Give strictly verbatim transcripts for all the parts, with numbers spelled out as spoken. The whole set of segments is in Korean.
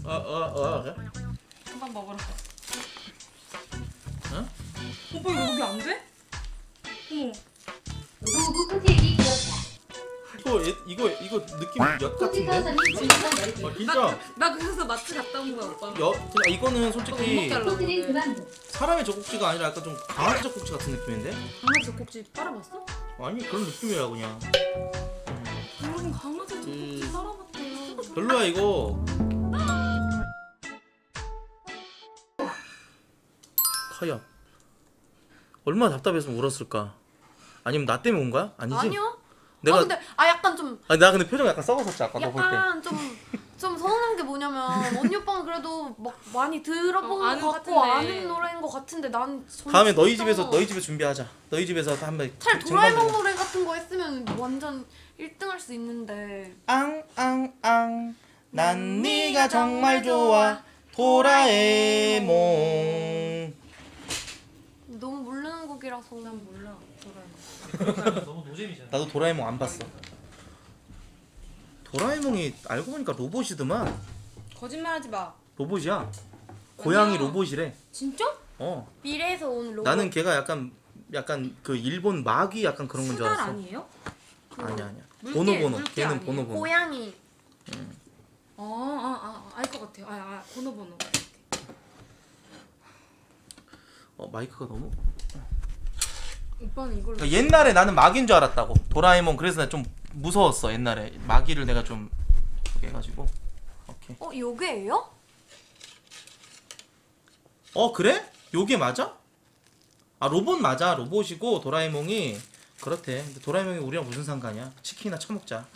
어어어 그래? 한번 먹으러. 응? 오빠 이거 여기 안 돼? 어머. 우부 호텔이 귀엽다. 이거 얘- 이거 이거 느낌 엿 같은데? 어, 진짜 나 그래서 마트 갔다 온 거야 오빠. 엿 그냥 이거는 솔직히 호텔은 그만. 사람의 젖꼭지가 아니라 약간 좀 강아지 젖꼭지 같은 느낌인데? 강아지 젖꼭지 빨아봤어? 아니 그런 느낌이야 그냥. 여러분 강아지 젖꼭지 음. 빨아봤대요. 별로야 이거. 카야 얼마나 답답해서 울었을까? 아니면 나 때문에 온 거야? 아니지? 아니요. 내가 아 근데 아 약간 좀 아니 나 근데 표정 약간 썩었었지 아까 너 볼 때. 약간 좀 좀 서운한 게 뭐냐면 언니 오빠는 그래도 막 많이 들어본 어, 아는 것 것 같고 같은데. 아는 노래인 것 같은데 난 전 다음에 너희 진짜 집에서 너희 집에 준비하자. 너희 집에서 한번 차라리 도라에몽 노래 같은 거 했으면 완전 일 등 할 수 있는데 앙앙앙 난 네가 정말 좋아 도라에몽. 너무 모르는 곡이라서 난 몰라 도라에몽. 너무 노잼이잖아. 나도 도라에몽 안 봤어. 도라에몽이 알고 보니까 로봇이더만. 거짓말하지 마. 로봇이야. 고양이 아니야. 로봇이래. 진짜? 어. 미래에서 온 로봇 나는 걔가 약간 약간 그 일본 마귀 약간 그런 건 줄 수달 알았어. 아니에요? 아니야 아니야. 물개, 보노보노. 물개 걔는 아니에요? 보노보노. 고양이 아아알 것 같아요. 아, 아 번호 번호. 어 마이크가 너무. 오빠는 이걸로. 그러니까 옛날에 나는 마귀인 줄 알았다고. 도라에몽. 그래서 나 좀 무서웠어 옛날에. 마귀를 내가 좀 그렇게 해가지고. 오케이. 어 요게예요? 어 그래? 요게 맞아? 아 로봇 맞아. 로봇이고 도라에몽이 그렇대. 근데 도라에몽이 우리랑 무슨 상관이야? 치킨이나 처먹자.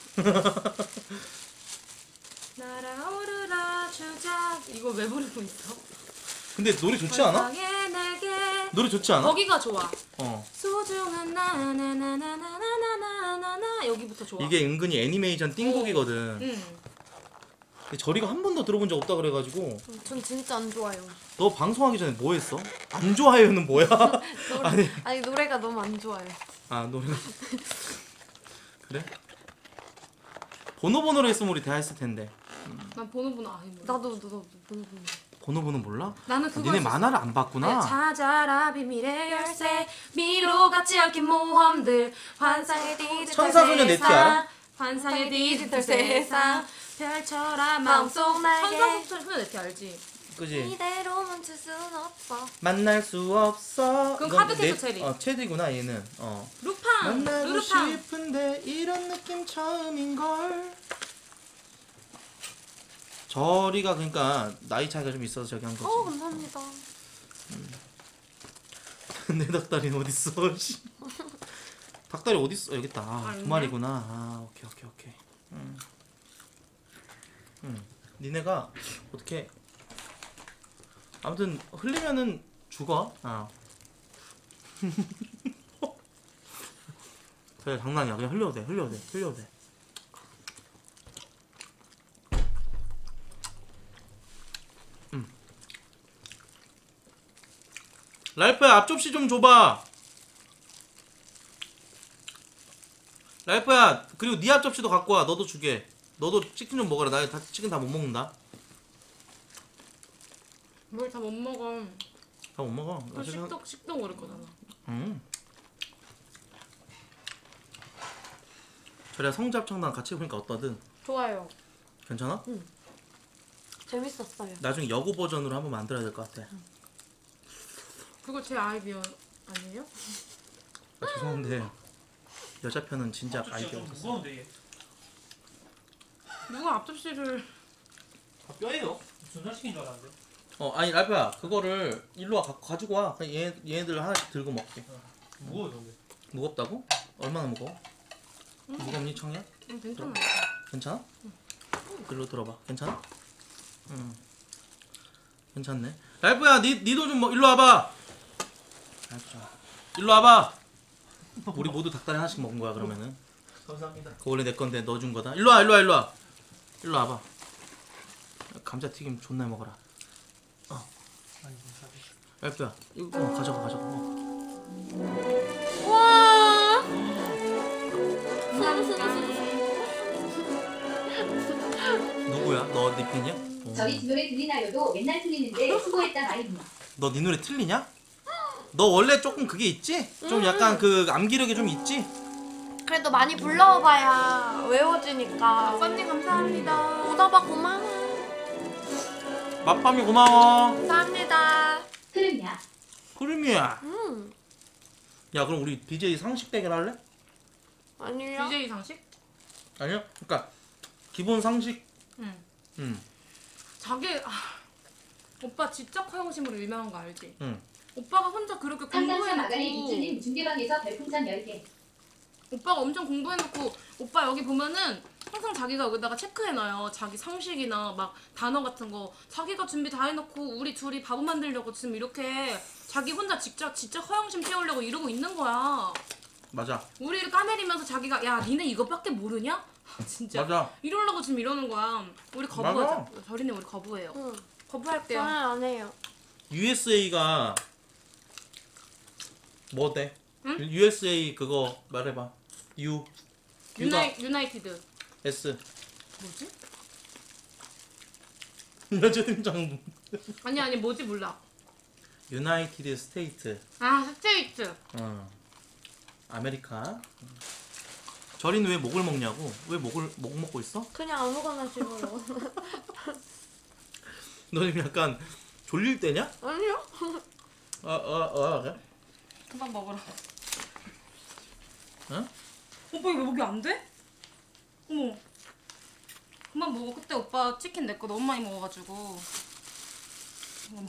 날아오르라 주자. 이거 왜 부르고 있어? 근데 노래 좋지 않아? 세상의 날개. 노래 좋지 않아? 거기가 좋아. 어. 소중한 나나나나나나나나나 여기부터 좋아. 이게 은근히 애니메이션 띵곡이거든. 응. 근데 저리가 한 번도 들어본 적 없다 그래가지고. 전 진짜 안 좋아요. 너 방송하기 전에 뭐 했어? 안 좋아요는 뭐야? 노래, 아니. 아니 노래가 너무 안 좋아요. 아 노래가 그래? 보노보노로 했으면 우리 대화했을 텐데. 난 번호 번호 아니 몰라. 나도 나도 나도 보는 거. 보노보노 몰라? 나는 아, 그거 니네 했었어. 만화를 안 봤구나. 찾아라 비밀의 열쇠 미로 같지 않게 모험들 환상의 디지털 천사소녀 네티 알아? 환상의 디지털 세상 펼쳐라 마음속 날개 천사소녀 네티 알지? 그지? 이대로 멈출 순 없어. 만날 수 없어. 그건 이건 카드캐쳐 네- 체리. 어 체리구나 얘는. 어. 루팡 만나고 루루팡 싶은데 이런 느낌 처음인 걸. 저리가 그러니까 나이 차이가 좀 있어서 저기 한 거지. 어 감사합니다. 내 닭다리는 어디 있어? 씨. 닭다리 어디 있어? 여기 있다. 아, 아, 두 있네? 마리구나. 아 오케이 오케이 오케이. 음. 음. 니네가 어떻게? 아무튼 흘리면은 죽어. 아. 그래 장난이야. 그냥 흘려도 돼. 흘려도 돼. 흘려도 돼. 음. 랄프야 앞접시 좀 줘봐. 랄프야 그리고 네 앞접시도 갖고 와. 너도 주게. 너도 치킨 좀 먹어라. 나 다 치킨 다 못 먹는다. 뭘 다 못 먹어. 다 못 먹어. 또 식독 식독 오를 거잖아. 음. 저래 성잡청단 같이 해보니까 어떠든? 좋아요. 괜찮아? 재밌었어요. 나중에 여고 버전으로 한번 만들어야 될 것 같아. 그거 제 아이디어 아니에요? 아, 죄송한데 여자 편은 진짜 진짜 아이디어 좀 없었어. 무거운데 얘. 누가 앞접시를 아, 뼈예요? 전자시킨 줄 알았는데. 어 아니 랄프야 그거를 일로 와 가, 가지고 와. 그냥 얘 얘네들 하나씩 들고 먹게. 무거워 근데. 무겁다고? 얼마나 무거워? 무겁니 청이야? 응 괜찮아. 괜찮아? 일로 들어봐. 괜찮아? 응. 괜찮네. 랄프야 니 니도 좀 뭐, 일로 와봐. 랄프야 일로 와봐. 우리 모두 닭다리 하나씩 먹은 거야 그러면은. 감사합니다. 그거 원래 내 건데 너 준 거다. 일로 와 일로 와 일로 와. 일로 와봐. 감자튀김 존나 먹어라. 어. 아니 감사합니다. 랄프야 이거 어, 가져가 가져가. 어. 와. 누구야? 너 네 팬이야? 어. 저희 노래 들리나요도 맨날 틀리는데 수고했다 마이님. 너 네 노래 틀리냐? 너 원래 조금 그게 있지? 좀 약간 그 암기력이 좀 있지? 그래도 많이 불러봐야 외워지니까. 오빠님 감사합니다. 오다봐 고마워. 맛밤이 고마워. 감사합니다. 흐름야. 흐름이야. 음 야 그럼 우리 디제이 상식 대결 할래? 아니요. 디제이 상식? 아니요. 그러니까 기본 상식. 응. 응. 자기 아, 오빠 지적 허용심으로 유명한 거 알지? 응. 오빠가 혼자 그렇게 상상사 마가리 공부해놓고 미주님 중계방에서 별풍선 열 개. 오빠가 엄청 공부해놓고 오빠 여기 보면은 항상 자기가 여기다가 체크해놔요. 자기 상식이나 막 단어 같은 거 자기가 준비 다 해놓고 우리 둘이 바보 만들려고 지금 이렇게 자기 혼자 직접 지적 허영심 태우려고 이러고 있는 거야. 맞아. 우리를 까내리면서 자기가 야 니네 이거밖에 모르냐? 진짜 맞아. 이러려고 지금 이러는 거야. 우리 거부하자. 맞아. 저리네 우리 거부해요. 응. 거부할게요. 저는 안 해요. 유에스에이가 뭐 돼? 응? 유에스에이 그거 말해봐. U. U가 유나이, 유나이티드. S. 뭐지? 여자 등장. 아니 아니 뭐지 몰라. 유나이티드 스테이트. 아 스테이트. 어. 아메리카. 저리는 왜 목을 먹냐고? 왜 목을 목 먹고 있어? 그냥 아무거나 집어요. 너 지금 약간 졸릴 때냐? 아니요. 어, 어, 어, 그래? 그만 먹어라. 응? 오빠 이거 왜 먹이 안 돼? 어머. 그만 먹어. 그때 오빠 치킨 내 거 너무 많이 먹어가지고. 어머.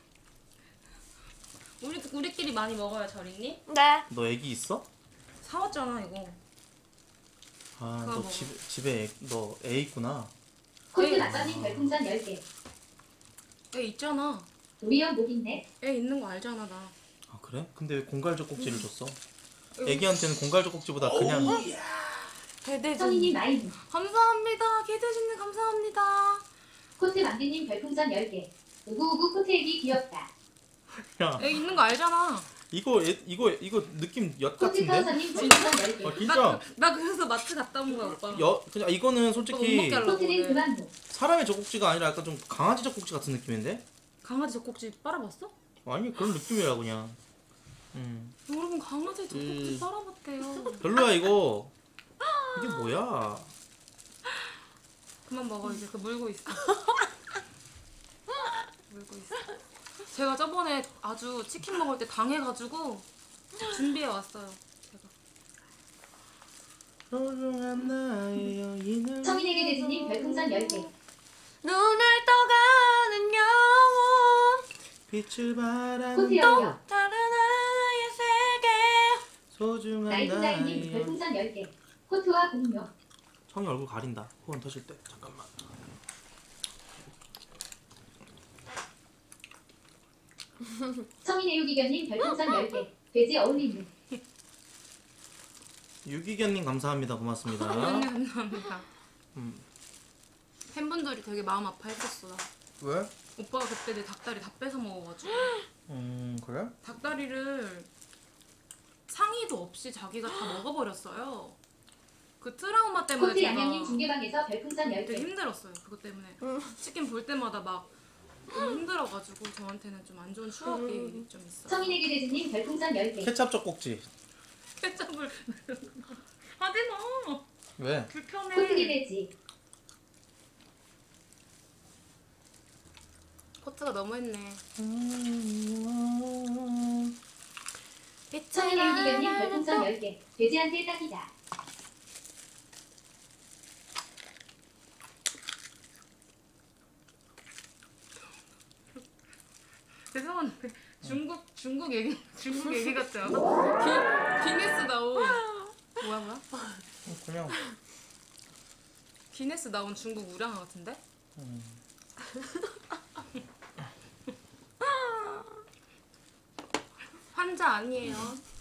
우리 우리끼리 많이 먹어요, 저리니? 네. 너 애기 있어? 사왔잖아 이거. 아, 그거 너 먹어. 집, 집에 애, 너 애 있구나. 코트 에이. 낙서님 별풍선 열 개. 애 있잖아. 우리 형 목 있네. 애 있는 거 알잖아 나. 아, 그래? 근데 왜 공갈적 꼭지를 줬어? 이거- 애기한테는 공갈적 꼭지보다 그냥 대대진. 성인님 마이님. 감사합니다. 개대신님 감사합니다. 코트 만디님 별풍선 열 개. 우구우구 코트 애기 귀엽다. 야, 애 있는 거 알잖아. 이거 애, 이거 이거 느낌 엿 코트 같은데? 카우서님 별풍선 열 개. 아, 나, 진짜. 그- 나 그래서 마트 갔다 온 거야 오빠. 여 그냥 이거는 오빠 못 솔직히 먹게 하려고. 코트는 오늘. 그만 둬. 사람의 젖꼭지가 아니라 약간 좀 강아지 젖꼭지 같은 느낌인데? 강아지 젖꼭지 빨아봤어? 아니 그런 느낌이라 그냥. 음. 여러분 강아지 젖꼭지 음. 빨아봤대요. 별로야 이거. 이게 뭐야? 그만 먹어 이제. 그 물고 있어. 물고 있어. 제가 저번에 아주 치킨 먹을 때 당해가지고 준비해 왔어요. 제가. 소중한 나의 여인을 성인에게 대주님 별풍선 열 개. 눈을 떠가는 영혼. 빛을 바라는 코트 열려. 다른 하나의 세계. 소중한 나이트나이님 나의 별풍선 열 개. 코트와 공룡. 성이 얼굴 가린다. 호흡 터질 때. 잠깐만. 성인의 유기견님 별풍선 열 개. 돼지 어울리는. 유기견님 감사합니다. 고맙습니다. 감사합니다. 음. 팬분들이 되게 마음 아파했었어. 나. 왜? 오빠가 그때 내 닭다리 다 뺏어 먹어가지고 음 그래? 닭다리를 상의도 없이 자기가 다 먹어버렸어요. 그 트라우마 때문에 코트 제가 양양님 중계방에서 별풍선 열 되게 개. 힘들었어요. 그것 때문에 치킨 볼 때마다 막 너무 힘들어가지고 저한테는 좀 안 좋은 추억이 좀 있어요. 성인에게 대주님 별풍선 열 개. 케찹 젖꼭지. 케첩을 하지 마. 왜? 불편해. 코트기 돼지. 코트가 너무했네. 성인의 유기견님 별풍선 열 개. 돼지한테 딱이다. 죄송한데 중국 중국 얘기 중국 얘기 같지 않아? 기, 기네스 나온 뭐야 뭐야? 그냥 기네스 나온 중국 우량아 같은데? 환자 아니에요.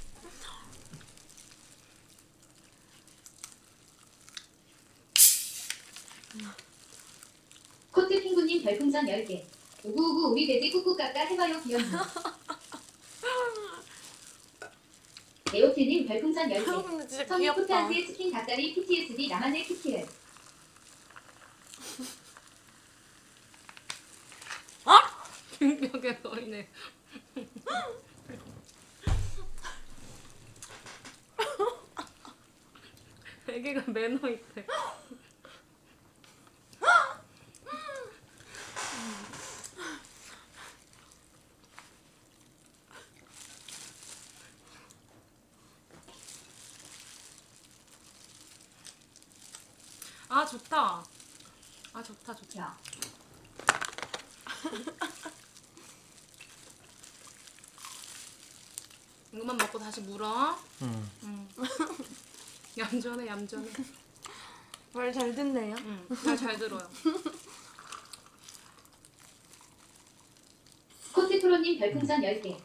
코트 핑구님 별풍선 열 개. 우구우구 우리 돼지 꾹꾹 깎아 해봐요 귀엽네. 에오트님 별풍선 열 개. 근데 진짜 성인 귀엽다. 코트한테 치킨 닭다리 피티에스디 나만의 키키를. 빙벽에 거이네. 애기가 매너 있대. 아 좋다. 아 좋다 좋다. 야. 이것만 먹고 다시 물어. 응. 응. 얌전해 얌전해. 말 잘 듣네요. 응. 말잘 들어요. 코스프로님 별풍선 열 개.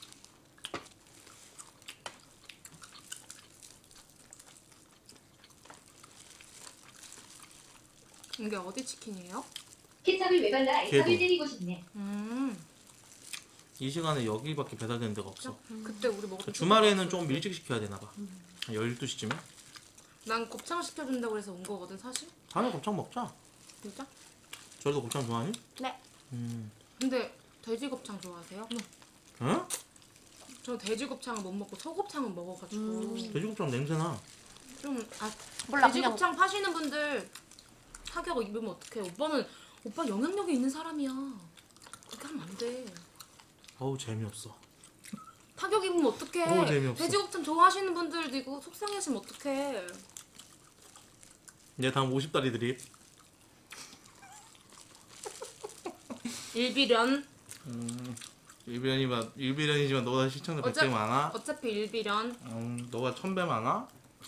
이게 어디 치킨이에요? 케찹을 왜 발라 걔도. 애착을 때리고 싶네. 음. 이 시간에 여기밖에 배달되는 데가 없어. 그때 우리 먹었. 그 주말에는 좀 일찍 시켜야 되나 봐. 한 열두 시쯤에? 난 곱창 시켜준다고 해서 온 거거든 사실. 다음에 곱창 먹자. 진짜? 저희도 곱창 좋아하니? 네. 음. 근데 돼지 곱창 좋아하세요? 응? 저 돼지 곱창을 못 먹고 소곱창은 먹어가지고 돼지곱창 냄새나. 좀 아, 몰라, 돼지 그냥- 곱창 파시는 분들 타격 입으면 어떡해? 오빠는 오빠 영향력이 있는 사람이야. 그렇게 하면 안 돼. 어우 재미없어. 타격 입으면 어떡해? 어우, 재미없어. 돼지 곱창 좋아하시는 분들도 이거 속상해지면 어떡해? 이제 다음 오십 다리 드립. 일비련. 음. 일비련이지만 일비련이지만 너보다 시청자 백 배 어차- 많아. 어차피 일비련. 음, 너가 천 배 많아.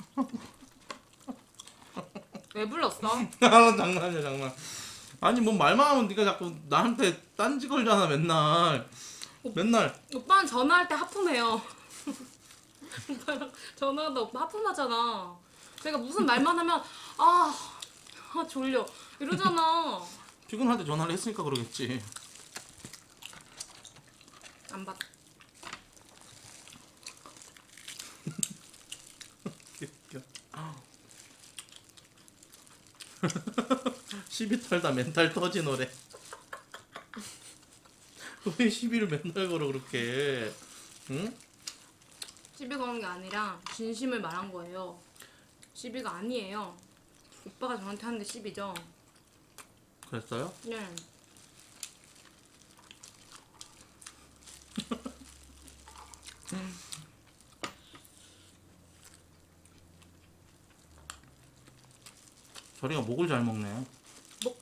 왜 불렀어? 장난이야 장난. 아니 뭐 말만 하면 네가 자꾸 나한테 딴지 걸잖아 맨날. 맨날 오빠는 전화할 때 하품해요. 오빠랑 전화하다 오빠 하품하잖아. 제가 무슨 말만 하면 아, 아 졸려 이러잖아. 피곤할 때 전화를 했으니까 그러겠지. 안 받아. 시비 털다 멘탈 터지노래. 왜 시비를 맨날 걸어 그렇게? 응? 시비 거는 게 아니라 진심을 말한 거예요. 시비가 아니에요. 오빠가 저한테 하는 게 시비죠. 그랬어요? 네. 저리가 목을 잘 먹네. 목?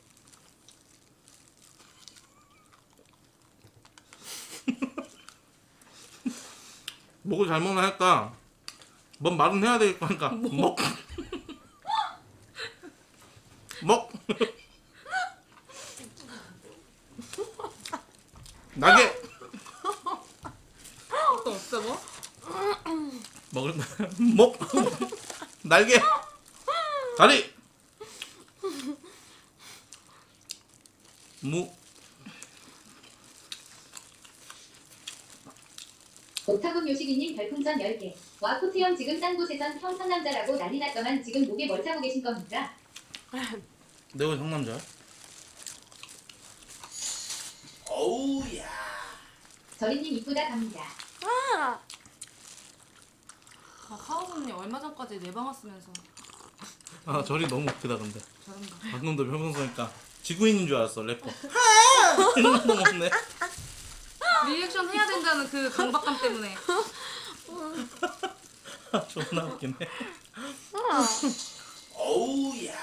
목을 잘 먹나 할까? 뭔 말은 해야 되겠고 하니까 먹. 먹. 나게. 또 없어 뭐? 먹을 목. 날개. 다리. 무. 오타곤 요시기님 별풍선 열 개. 와 코트형 지금 딴 곳에선 형 상남자라고 난리 났더만 지금 목에 뭘 차고 계신 겁니까? 내가 상남자야? 어우야. 저리님 이쁘다 갑니다. 아, 아, 카오선님 얼마 전까지 내 방 왔으면서 아 저리 너무 웃기다 근데. 저런다. 방금도 평소니까 지구인인 줄 알았어 래퍼. 이런 거 먹네. 리액션 해야 된다는 그 강박감 때문에. 존나 웃기네. 아. 어우야.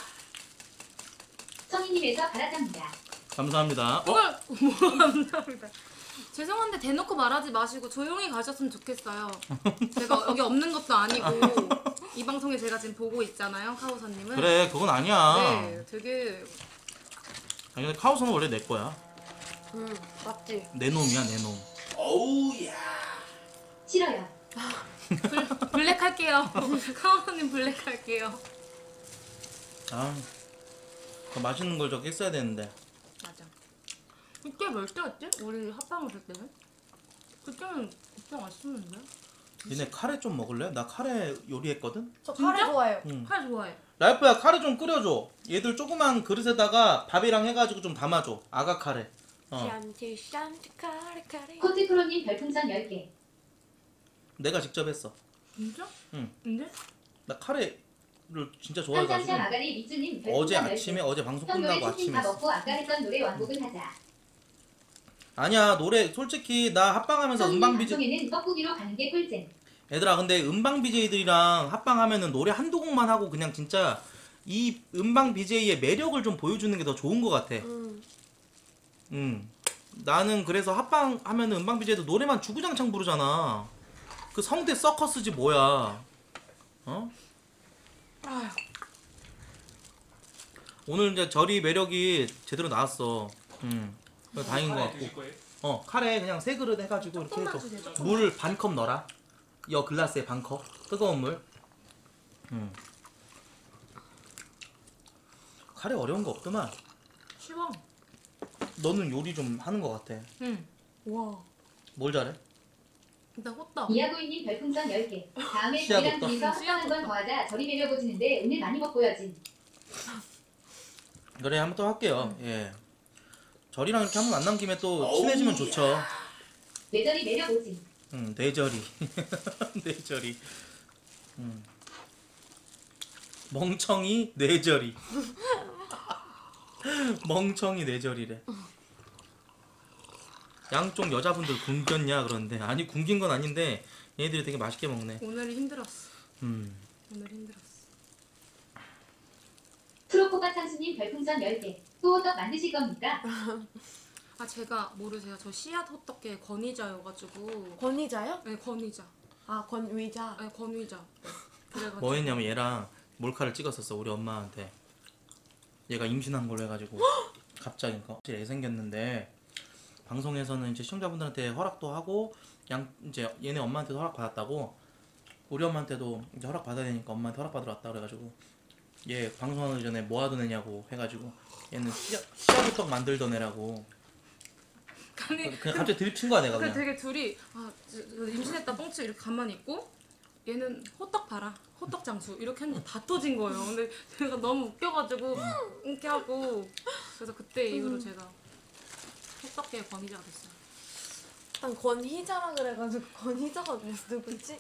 성희님에서 갈아탑니다. 감사합니다. 어? 그걸 뭐 감사합니다. 죄송한데 대놓고 말하지 마시고 조용히 가셨으면 좋겠어요. 제가 여기 없는 것도 아니고 이 방송에 제가 지금 보고 있잖아요, 카오선님은. 그래 그건 아니야. 네, 되게 아니 근데 카오스는 원래 내 거야. 음, 맞지. 내 놈이야 내 놈. 어우야. 싫어요. 블, 블랙 할게요. 카오선님 블랙 할게요. 아, 더 맛있는 걸 저기 했어야 되는데. 맞아. 그때 몇 때였지? 우리 합방 했을 때는? 그때는 그때 맛있었는데? 니네 카레 좀 먹을래? 나 카레 요리했거든. 저 진짜? 카레 좋아해요. 응. 칼 좋아해. 라이프야 카레 좀 끓여줘. 얘들 조그만 그릇에다가 밥이랑 해가지고 좀 담아줘. 아가 카레. 어. 샨티 샨티 카리카리. 코트크로님 별풍선 열 개. 내가 직접 했어. 진짜? 응. 근데? 나 카레를 진짜 한상차 좋아해가지고 마가리 미쭈님 어제 별풍선 열 개. 아침에 어제 방송 형 노래 끝나고 치킨 아침에 다 했어. 먹고 아까 했던 노래 완곡은 하자. 아니야 노래 솔직히 나 합방하면서 형님 음방 비제 방송에는 떡국이로 가는 게 꿀잼. 얘들아 근데 음방 비제이들이랑 합방하면은 노래 한두 곡만 하고 그냥 진짜 이 음방 비제이의 매력을 좀 보여주는 게 더 좋은 것 같아. 음. 음. 나는 그래서 합방 하면은 음방 비제이도 노래만 주구장창 부르잖아. 그 성대 서커스지 뭐야. 어? 아휴. 오늘 이제 절이 매력이 제대로 나왔어. 음. 그래서 다행인 것 카레 같고. 드실 거예요? 어 카레 그냥 세 그릇 해가지고 이렇게 조금만 해서 주세요. 조금만. 물 반 컵 넣어라. 여 글라스에 반 컵. 뜨거운 물. 음. 카레 어려운 거 없더만. 쉬워. 너는 요리 좀 하는 것 같아. 응. 와. 뭘 잘해? 일단 호떡. 이하고이님 별풍선 열 개. 다음에 씨앗 저희랑 없다. 둘이서 씨앗 합방 한번 더 하자. 저리 매력 보지는데 오늘 많이 먹고 여진. 그래 한번 또 할게요. 예. 절이랑 이렇게 한번 만난 김에 또 친해지면 좋죠. 왜 저리 매력 보진. 음, 뇌절이. 뇌절이. 음. 멍청이 뇌절이. 멍청이 뇌절이래. 양쪽 여자분들 굶겼냐 그런데 아니 굶긴 건 아닌데 얘들이 되게 맛있게 먹네. 오늘이 힘들었어. 음. 오늘 힘들었어. 프로코바 창수님 별풍선 열 개. 또 호떡 만드실 겁니까? 아 제가 모르세요. 저 씨앗 호떡계 권위자여가지고. 권위자요? 네 권위자. 아 권위자. 네 권위자. 네. 그래가지고. 뭐 했냐면 얘랑 몰카를 찍었었어 우리 엄마한테. 얘가 임신한 걸로 해가지고 갑자기 애 생겼는데 방송에서는 이제 시청자분들한테 허락도 하고 양 이제 얘네 엄마한테도 허락 받았다고 우리 엄마한테도 이제 허락 받아야 되니까 엄마한테 허락 받으러 왔다 그래가지고 얘 방송하기 전에 뭐 하던 애냐고 해가지고 얘는 씨앗 씨앗호떡 만들던 애라고 아니 그냥 갑자기 들친 거야 내가 그 그냥. 되게 둘이 아 저- 저 임신했다 뻥치 이렇게 가만히 있고 얘는 호떡 봐라 호떡 장수 이렇게 했는데 다 터진 거예요. 근데 제가 너무 웃겨가지고 이렇게 하고 그래서 그때 이후로 제가 호떡계 권위자가 됐어요. 난 권희자라 그래가지고 권희자가 누구지?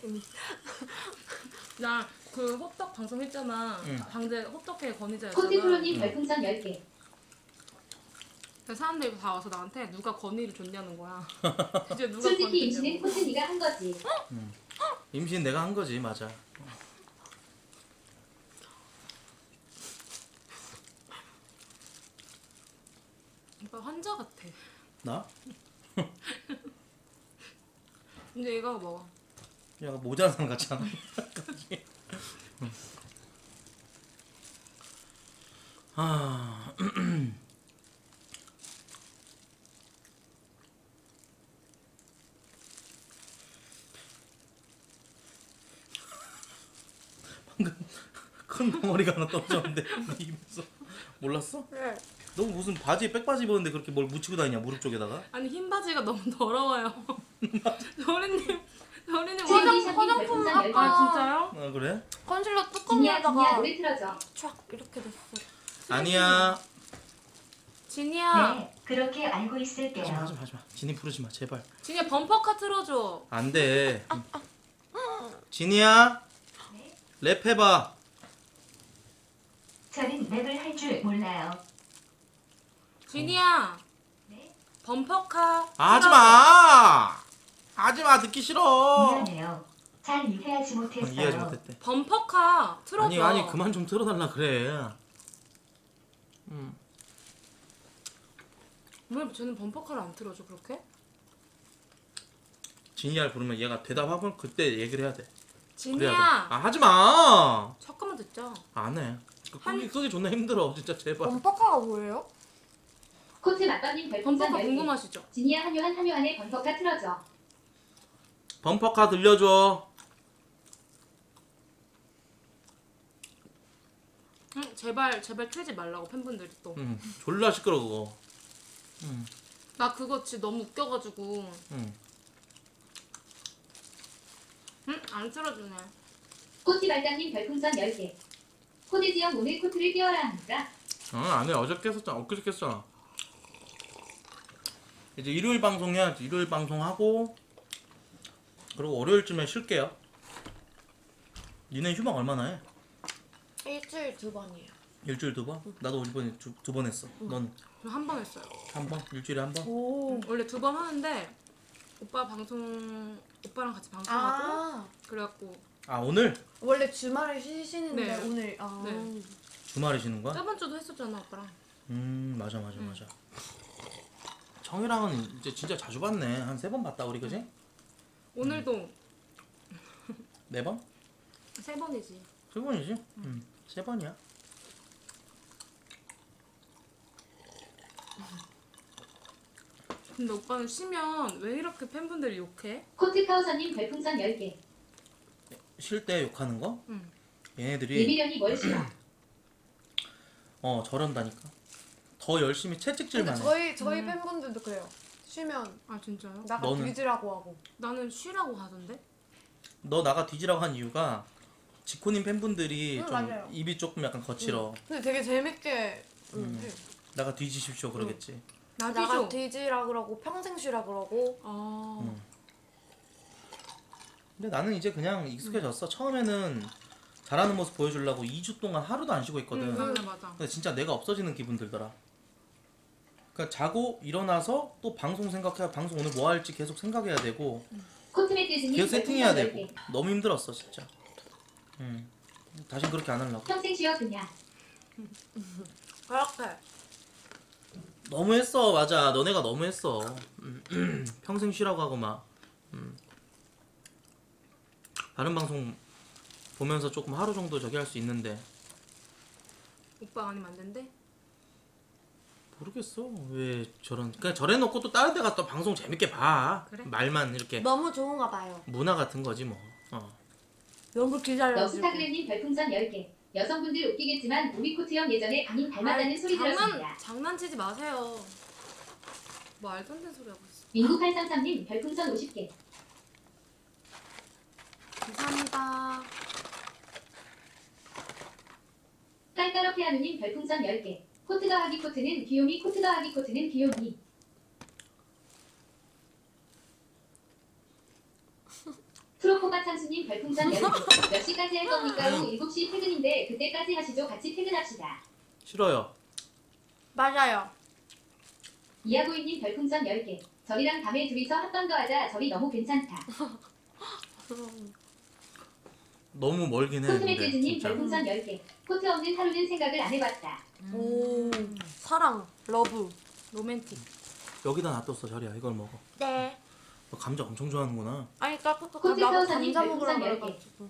나 그 호떡 방송 했잖아. 응. 방제 호떡계 권위자였잖아. 코트크로님 응. 별풍선 열 개. 그래서 사람들이 다 와서 나한테 누가 권위를 줬냐는 거야. 이제 누가 솔직히 권위 임신은 줬냐고. 코트 네가 한 거지. 임신 내가 한 거지 맞아. 오빠 환자 같아. 나? 근데 얘가 먹어. 야 모자란 사람 같지 않아? 아 방금 큰 덩어리가 하나 떨어졌는데 네 입에서 몰랐어? 네. 너 무슨 바지에 백바지 입었는데 그렇게 뭘 묻히고 다니냐 무릎 쪽에다가? 아니 흰 바지가 너무 더러워요. 저리님, 저리님 찌르기 화장. 샵님 화장품 별풍선 열 개. 아 아까 진짜요? 아 그래? 컨실러 진이야 진이야 뚜껑에다가 노래 틀어줘. 촥 이렇게 됐어. 아니야. 진이야, 네 그렇게 알고 하지마 있을게요. 하지마 하지마. 진이 부르지마 제발. 진이야 범퍼카 틀어줘. 안돼. 진이야 네. 랩해봐. 저는 랩을 할 줄 몰라요. 진이야, 네. 범퍼카. 아, 하지마. 하지마 듣기 싫어. 미안해요. 잘 이해하지 못했어요. 이해하지 못했대. 범퍼카 틀어줘. 아니 아니 그만 좀 틀어달라 그래. 음. 왜 쟤는 범퍼카를 안 틀어줘 그렇게? 진이야를 부르면 얘가 대답하면 그때 얘기를 해야 돼. 그래야 돼. 진이야, 아 하지마. 잠깐만 듣자. 안 해. 그 한- 끄기, 끄기 존나 힘들어 진짜 제발. 범퍼카가 뭐예요? 코트 맛밥님 별풍선 범퍼카 열 개. 궁금하시죠? 진이야 한요한 한요한의 번퍼카 틀어줘. 범퍼카 들려줘. 응, 제발 제발 틀지 말라고 팬분들이 또. 응 졸라 시끄러 그거. 응 나 그거 진짜 너무 웃겨가지고. 응. 응, 안 틀어주네. 코트 발장님 별풍선 열 개. 코디지영 오늘 코트를 띄워라 합니까? 어 안해 어저께 했었잖아 엊그저께 했었잖아. 이제 일요일 방송 해야지. 일요일 방송하고 그리고 월요일쯤에 쉴게요. 니네 휴방 얼마나 해? 일주일 두 번이에요. 일주일 두 번? 나도 이번에 두 번 했어. 넌 한 번 했어요. 한 번? 일주일에 한 번? 오. 원래 두 번 하는데 오빠 방송 오빠랑 같이 방송하고 아 그래갖고 아 오늘? 원래 주말에 쉬시는데 네. 오늘 아. 네. 주말에 쉬는 거야? 저번 주도 했었잖아 오빠랑. 음 맞아 맞아 응. 맞아. 청이랑은 이제 진짜 자주 봤네. 한 세 번 봤다 우리 그지? 오늘도 네 번? 세 번이지. 세 번이지? 응. 세 번이야. 근데 오빠는 쉬면 왜 이렇게 팬분들이 욕해? 코트카우서님 별풍선 열 개. 쉴 때 욕하는 거? 응. 얘네들이 예비련이 뭘 싫어? 어 저런다니까. 더 열심히 채찍질만 근데 해. 저희 저희 음. 팬분들도 그래요. 쉬면 아 진짜요? 나가 너는? 뒤지라고 하고. 나는 쉬라고 하던데? 너 나가 뒤지라고 한 이유가 지코님 팬분들이 응, 좀 맞아요. 입이 조금 약간 거칠어. 근데 되게 재밌게 응, 음. 해요. 나가 뒤지십시오 그러겠지. 나도 나가 쉬어. 뒤지라 그러고 평생 쉬라 그러고. 아. 음. 근데 나는 이제 그냥 익숙해졌어. 처음에는 잘하는 모습 보여주려고 이 주 동안 하루도 안 쉬고 있거든. 응, 맞아 맞아. 근데 진짜 내가 없어지는 기분 들더라. 그러니까 자고 일어나서 또 방송 생각해, 방송 오늘 뭐 할지 계속 생각해야 되고 코트매트즈님 계속 세팅해야 별풍선 열 되고 개. 너무 힘들었어 진짜. 음. 다신 그렇게 안 하려고. 평생 쉬어 그냥. 그렇게. 너무했어 맞아. 너네가 너무했어. 음, 평생 쉬라고 하고 막. 음. 다른 방송 보면서 조금 하루 정도 저기 할 수 있는데 오빠 아니면 안 된대? 모르겠어 왜 저런. 그냥 저래놓고 또 다른 데 가서 방송 재밌게 봐. 그래? 말만 이렇게 너무 좋은가 봐요. 문화 같은 거지 뭐. 어. 너무 기다려가지고. 러스타그램님 별풍선 열 개. 여성분들 웃기겠지만 우미코트형 예전에 방인 닮았다는 소리 들었습니다. 장난 장난치지 마세요. 뭐 말도 안 되는 소리 하고 있어. 민구 팔삼삼님 별풍선 오십 개. 감사합니다. 깔깔어피아누님 별풍선 열 개. 코트가 하기 코트는 귀요미 코트가 하기 코트는 귀요미. 프로코바 찬수님 별풍선 열 개. 몇 시까지 할 겁니까? 후 일곱 시 퇴근인데 그때까지 하시죠. 같이 퇴근합시다. 싫어요. 맞아요. 이하고이님 별풍선 열 개. 저리랑 밤에 둘이서 한 번 더 하자. 저리 너무 괜찮다. 너무 멀긴 해. 근데 코트매트즈님 진짜. 별풍선 열 개. 코트 없는 하루는 생각을 안 해봤다. 오. 사랑. 러브. 로맨틱. 여기다 놔뒀어 자리야. 이걸 먹어. 네. 너 감자 엄청 좋아하는구나. 아니 까까까 코트 나도 카우사님 감자 먹으라 별풍선 열 개. 그래가지고.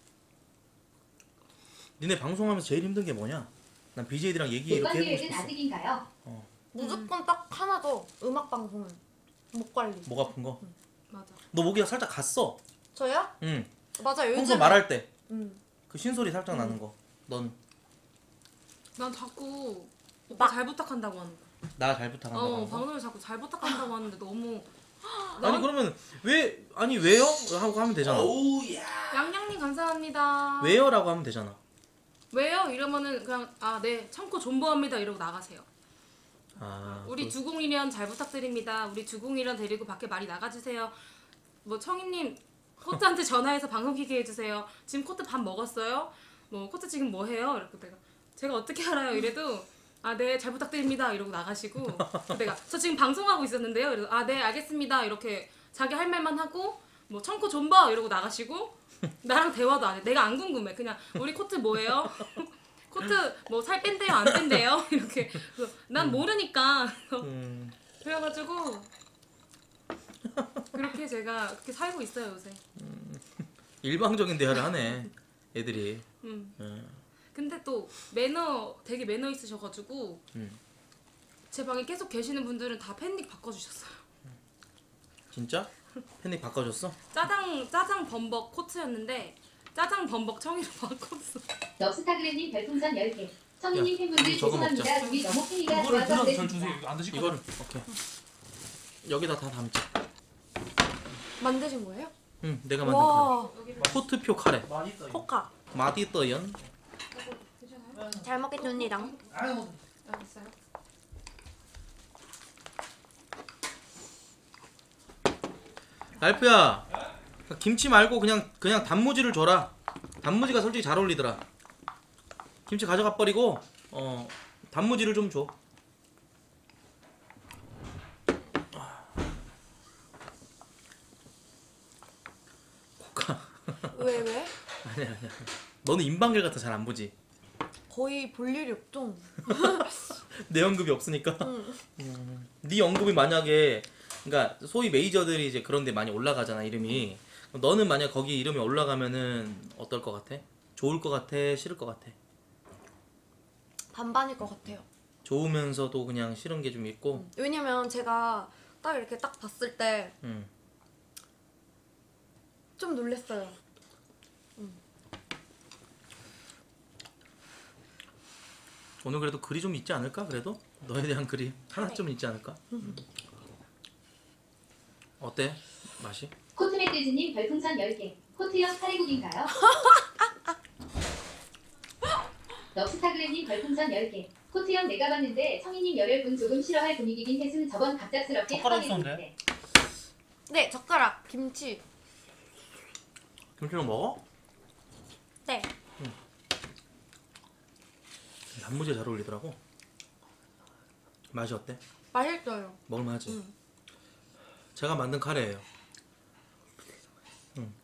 니네 방송하면서 제일 힘든 게 뭐냐? 난 비제이들이랑 얘기 이렇게 대관 해보고 계획은 싶었어. 아직인가요? 무조건 딱 하나죠. 음악 방송은. 목 관리. 목 아픈 거. 맞아. 너 목이 살짝 갔어. 저요? 응. 맞아요. 요즘 평소 말할 때 그 음. 신소리 살짝 나는 거. 넌 난 자꾸 오빠 막- 잘 부탁한다고 하는 거. 나 잘 부탁한다고 어 하는 거. 방송에 자꾸 잘 부탁한다고 하는데 너무 아니 그러면 왜 아니 왜요? 하고 하면 되잖아. 양양님 감사합니다. 왜요라고 하면 되잖아. 왜요? 이러면은 그냥 아 네 참고 존버합니다 이러고 나가세요. 아. 우리 그- 주공일연 잘 부탁드립니다. 우리 주공일연 데리고 밖에 많이 나가주세요. 뭐 청이님 코트한테 전화해서 방송 키게 해주세요. 지금 코트 밥 먹었어요? 뭐 코트 지금 뭐 해요? 이렇게 내가 제가 어떻게 알아요? 이래도 아 네 잘 부탁드립니다 이러고 나가시고 내가 저 지금 방송하고 있었는데요. 그래서 아 네 알겠습니다 이렇게 자기 할 말만 하고 뭐 청코 존버 이러고 나가시고 나랑 대화도 안 해. 내가 안 궁금해. 그냥 우리 코트 뭐예요? 코트 뭐 살 뺀대요 안 뺀대요? 이렇게 그래서 난 모르니까 음. 그래가지고 그렇게 제가 그렇게 살고 있어요 요새. 일방적인 대화를 하네. 애들이. 음. 예. 근데 또 매너 되게 매너 있으셔가지고 음. 제 방에 계속 계시는 분들은 다 팬닉 바꿔주셨어요. 진짜? 팬닉 바꿔줬어? 짜장 짜장 범벅 코트였는데 짜장 범벅 청이로 바꿨어. 럽스타그램님 별풍선 열 개. 청이님 팬분들 저거 죄송합니다. 우리 너무 팬이가 이거를 좋아서 들어서 절 주세요. 그랬습니다. 이거 안 드실 이거를 거예요? 오케이. 여기다 다 담자. 만드신 거예요? 응, 내가 만든 카레. 와. 포트표 카레. 많이 있다. 이거. 포카. 마디떠연. 잘 먹겠습니다. 아유, 알겠어요. 랄프야, 김치 말고 그냥 그냥 단무지를 줘라. 단무지가 솔직히 잘 어울리더라. 김치 가져가 버리고 어 단무지를 좀 줘. 코카. 왜 왜? 아니야 아니야. 너는 임방길 같아 잘 안 보지. 거의 볼 일이 없죠. 내 연급이 없으니까. 응. 음, 네 연급이 만약에 그러니까 소위 메이저들이 이제 그런데 많이 올라가잖아 이름이. 그럼 너는 만약 거기 이름이 올라가면은 어떨 것 같아? 좋을 것 같아? 싫을 것 같아? 반반일 것 같아요. 좋으면서도 그냥 싫은 게 좀 있고. 왜냐면 제가 딱 이렇게 딱 봤을 때 좀 음. 놀랬어요. 오늘 그래도 글이 좀 있지 않을까? 그래도 너에 대한 글이 하나쯤은 있지 않을까? 음. 어때? 맛이? 코트멧돼지님 별풍선 열 개. 코트형 카레국인가요? 럽스타그램님 별풍선 열 개. 코트형 내가 봤는데 성희님 열혈분 조금 싫어할 분위기긴 했음. 저번 갑작스럽게 젓가락 상황에 있었는데? 때. 네, 젓가락, 김치. 김치는 먹어? 네. 단무지가 잘 어울리더라고. 맛이 어때? 맛있어요. 먹을만하지? 음. 제가 만든 카레예요. 음.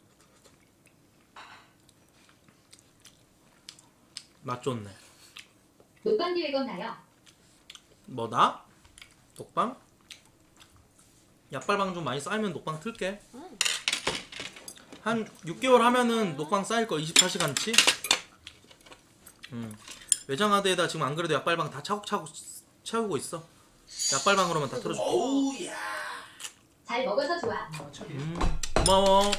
맛 좋네. 녹방 기획 없나요? 뭐 나? 녹방? 약발방 좀 많이 쌓이면 녹방 틀게. 한 육 개월 하면은 녹방 쌓일걸. 이십사 시간치? 음. 외장하드에다 지금 안 그래도 약발방 다 차곡차곡 채우고 있어. 약발방으로만 다 틀어줄게. 잘 먹어서 좋아. 아, 저기. 음, 고마워.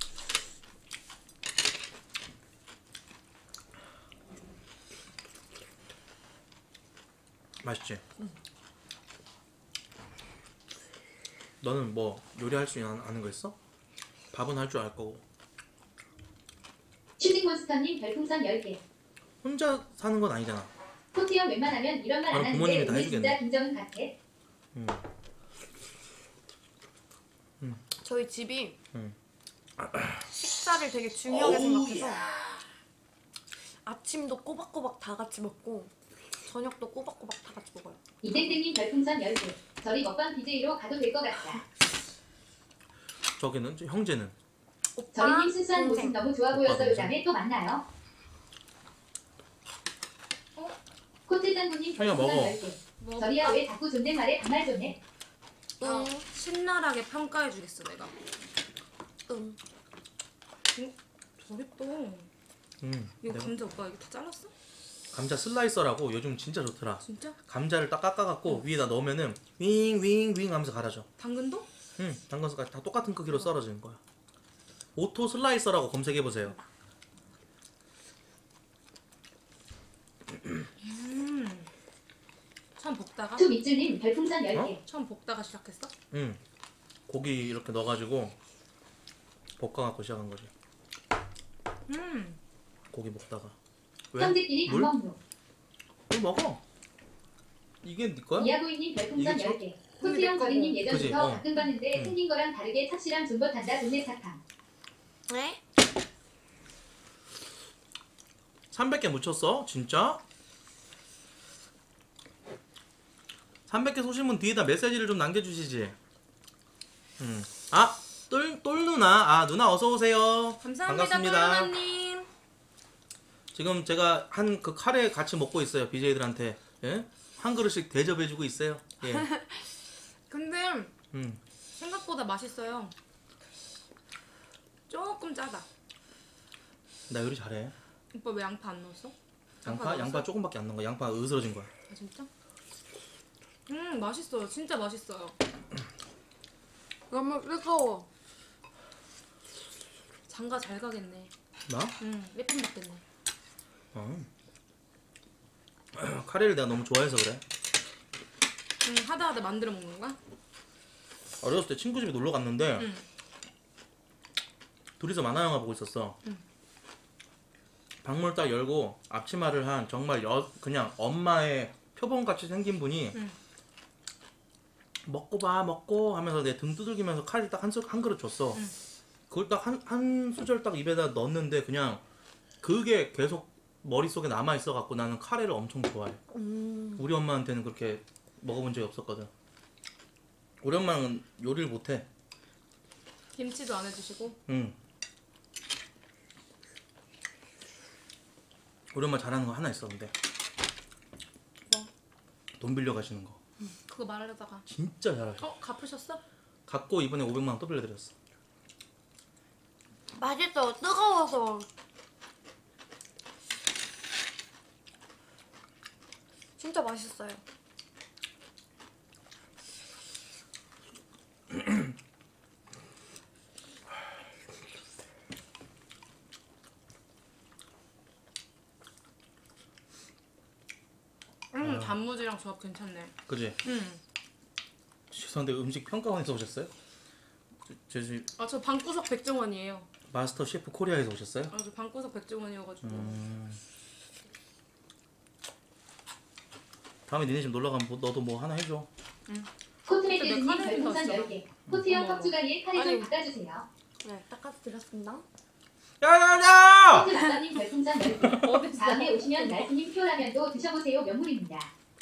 맛있지? 너는 뭐 요리할 수 있는 아는 거 있어? 밥은 할 줄 알 거고. 슈팅몬스터님 별풍선 열 개. 혼자 사는 건 아니잖아. 코트형 웬만하면 이런 말 안 나는 하는데 부모님이 다 오늘 해주겠네. 진짜 김정은 같아. 음. 저희 집이 음. 식사를 되게 중요하게 생각해서 아침도 꼬박꼬박 다 같이 먹고 저녁도 꼬박꼬박 다 같이 먹어요. 이땡땡님 별풍선 열 개. 저리 먹방 비제이로 가도 될 것 같다. 저기는 저 형제는 오빠, 저리님 순수한 모습 동생. 너무 좋아 오빠, 보여서 동생. 요즘에 또 만나요. 코트장군님 형이야, 별풍선 먹어. 열 개. 뭐 저리야 왜 자꾸 존댓말에 반말 좋네. 아, 응. 신랄하게 평가해주겠어 내가. 응. 잘했다. 음, 이거 내가 감자 오빠 이거 다 잘랐어? 감자 슬라이서라고 요즘 진짜 좋더라. 진짜? 감자를 딱 깎아갖고 위에다 넣으면은 윙윙윙 하면서 갈아줘. 당근도? 응, 당근까지 다 똑같은 크기로 썰어지는 거야. 오토 슬라이서라고 검색해보세요. 음. 처음 볶다가? 투 밑줄님 별풍선 열 개. 처음 볶다가 시작했어? 응. 고기 이렇게 넣어가지고 볶아갖고 시작한 거지. 음. 고기 먹다가. 왜? 형제끼리 밥 물? 먹노. 물 먹어. 이게 네 거야? 이하고이님 별풍선 이게 열 개. 코트형 저리님 예전부터 그지? 어. 가끔 봤는데 응. 생긴 거랑 다르게 착실한 존버 탄다 돈내 착함. 네? 삼백 개 묻혔어? 진짜? 삼백 개 쏘신 분 뒤에다 메시지를 좀 남겨주시지. 음. 아! 똘, 똘 누나. 아, 누나 어서오세요. 감사합니다, 반갑습니다. 똘루나님. 지금 제가 한 그 카레 같이 먹고 있어요. 비제이들한테. 예? 한 그릇씩 대접해주고 있어요. 예. 근데 음. 생각보다 맛있어요. 조금 짜다. 나 요리 잘해. 오빠 왜 양파 안 넣었어? 양파? 넣었어? 양파 조금밖에 안 넣은 거야. 양파 으스러진 거야. 아 진짜? 음 맛있어요. 진짜 맛있어요. 너무 뜨거워. 장가 잘 가겠네. 나? 음 예쁜 먹겠네. 어. 카레를 내가 너무 좋아해서 그래. 음 하다 하다 만들어 먹는 거야? 어렸을 때 친구 집에 놀러 갔는데 응. 둘이서 만화 영화 보고 있었어. 응. 방문을 딱 열고 앞치마를 한 정말 여, 그냥 엄마의 표본같이 생긴 분이 응. 먹고 봐 먹고 하면서 내 등 두들기면서 칼을 딱 한 한 그릇 줬어. 응. 그걸 딱 한 한 수절 딱 입에다 넣었는데 그냥 그게 계속 머릿속에 남아 있어 갖고 나는 카레를 엄청 좋아해. 음. 우리 엄마한테는 그렇게 먹어본 적이 없었거든. 우리 엄마는 요리를 못해. 김치도 안 해주시고. 응. 우리 엄마 잘하는 거 하나 있어 근데. 뭐? 돈 빌려 가시는 거. 그거 말하려다가. 진짜 잘하셔. 어 갚으셨어? 갖고 이번에 오백만 원 또 빌려드렸어. 맛있어. 뜨거워서. 진짜 맛있어요. 음 단무지랑 조합 괜찮네. 그지? 음. 죄송한데 음식 평가원에서 오셨어요? 저, 저, 저 아 저 방구석 백종원이에요. 마스터 셰프 코리아에서 오셨어요? 아 저 방구석 백종원이어가지고. 음. 다음에 니네 집 놀러 가면 뭐- 너도 뭐 하나 해줘. 코트레트님 근데 카레는 별풍선 넣었잖아. 열 개. 코트형 어머. 컵주가리에 카레 좀 아니. 바꿔주세요. 네, 닦아서 드렸습니다. 야야야! 코트 마더님 별풍선 열 개. 다음에 오시면 날스님 표라면도 드셔보세요. 명물입니다.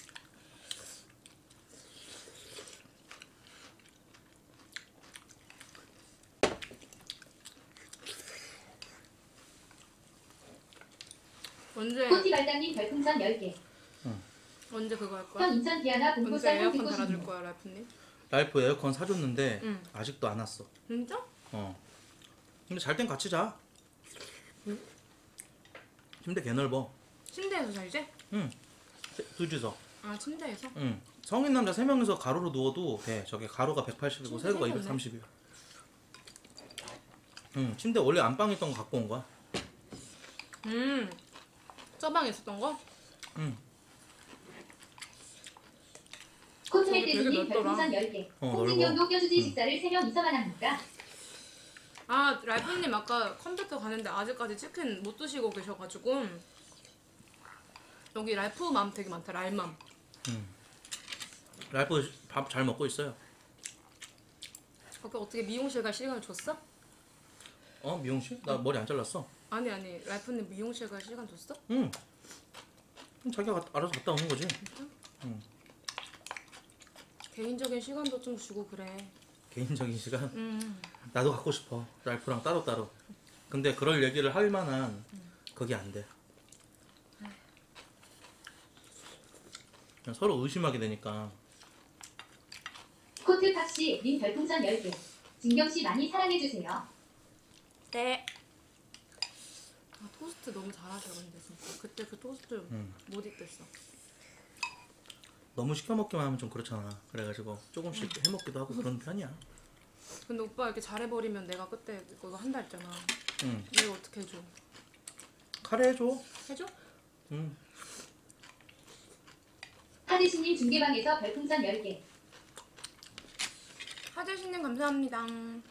언제 코티 발당님 별풍선 열 개. 언제 그거 할 거야? 형 인천 디아나 언제 본부살 형 에어컨 듣고 달아줄 싶네요. 거야 라이프님? 라이프 에어컨 사줬는데 응. 아직도 안 왔어. 진짜? 어. 근데 잘 땐 같이 자. 침대 개 넓어. 침대에서 살지? 응. 세- 둘이서. 아 침대에서? 응. 성인 남자 세 명이서 가로로 누워도 돼. 저게 가로가 백팔십이고 침대 세로가 생겼네. 이백삼십이야. 응. 침대 원래 안방 있던 거 갖고 온 거야. 음. 저 방에 있었던 거? 응. 코트레트님 되게 넓더라. 별풍선 열 개. 어, 홍진경도 껴주지 응. 식사를 세 명이서만 합니까? 아 라이프님 아까 컴퓨터 가는데 아직까지 치킨 못 드시고 계셔가지고 여기 라이프 맘 되게 많다. 라임맘. 라이프 밥 잘 먹고 있어요. 아까 어떻게 미용실 갈 시간을 줬어? 어 미용실? 나 머리 안 잘랐어. 아니 아니 라이프님 미용실 갈 시간 줬어? 응. 그럼 자기가 가- 알아서 갔다 오는 거지. 개인적인 시간도 좀 주고 그래. 개인적인 시간. 음. 나도 갖고 싶어. 랄프랑 따로 따로. 근데 그럴 얘기를 할 만한 그게 안 돼. 그냥 서로 의심하게 되니까. 코트 팝씨 님 별풍선 열 개. 진경씨 많이 사랑해주세요. 네. 아 토스트 너무 잘하셔 근데 진짜. 그때 그 토스트 음. 못 잊겠어. 너무 시켜 먹기만 하면 좀 그렇잖아. 그래가지고 조금씩 해 먹기도 하고 그런 편이야. 근데 오빠 이렇게 잘해버리면 내가 그때 그거 한다 했잖아. 응. 내가 어떻게 해줘? 카레 해줘. 해줘? 응. 하드시님 중계방에서 별풍선 열 개. 하재신님 감사합니다.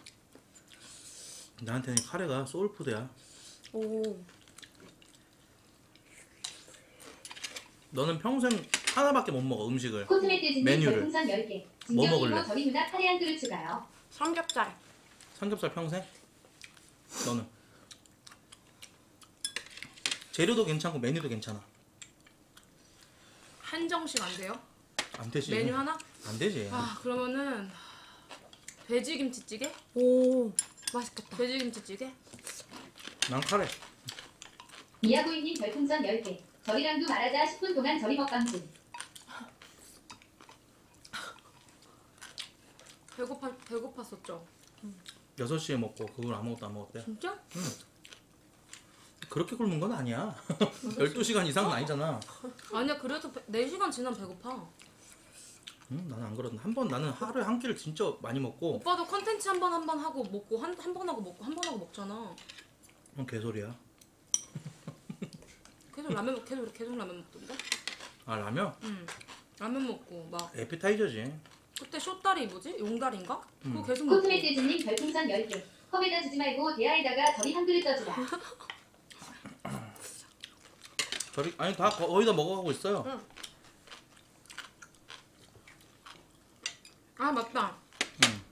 나한테는 카레가 소울푸드야. 오. 너는 평생 하나밖에 못 먹어 음식을. 코트레트님 메뉴를. 별풍선 열 개. 뭐 진경이모 먹을래? 저희 누나 카레 한 그릇 추가요. 삼겹살. 삼겹살 평생? 너는? 재료도 괜찮고 메뉴도 괜찮아. 한정식 안 돼요? 안 되지. 메뉴 하나? 안 되지. 아 그러면은 돼지김치찌개? 오. 맛있겠다. 돼지김치찌개? 난 카레. 미야구이님 별풍선 열 개. 저희랑도 말하자 십 분 동안 저희 먹방 중. 배고파 배고팠었죠. 여섯 시에 먹고 그걸 아무것도 안 먹었대. 진짜? 그렇게 굶은 건 아니야. 열두 시간 이상은 아니잖아. 아니야 그래도 네 시간 지나면 배고파. 응, 나는 안 그러던데. 한 번 나는 하루에 한 끼를 진짜 많이 먹고. 오빠도 컨텐츠 한 번 한 번 하고 먹고 한 한 번 하고 먹고 한 번 하고 먹잖아. 어, 개소리야. 계속 라면 먹 계속 계속 라면 먹던데? 아 라면? 응. 라면 먹고 막 에피타이저지. 그때 쇼다리 뭐지? 용다리인가? 그거 음. 계속 먹고. 코트레트님 별풍선 열 개. 컵에다 주지 말고 대야에다가 저희 한 그릇 떠주라. 저리 아니 다 거- 거의 다 먹어가고 있어요. 응. 아 맞다. 응.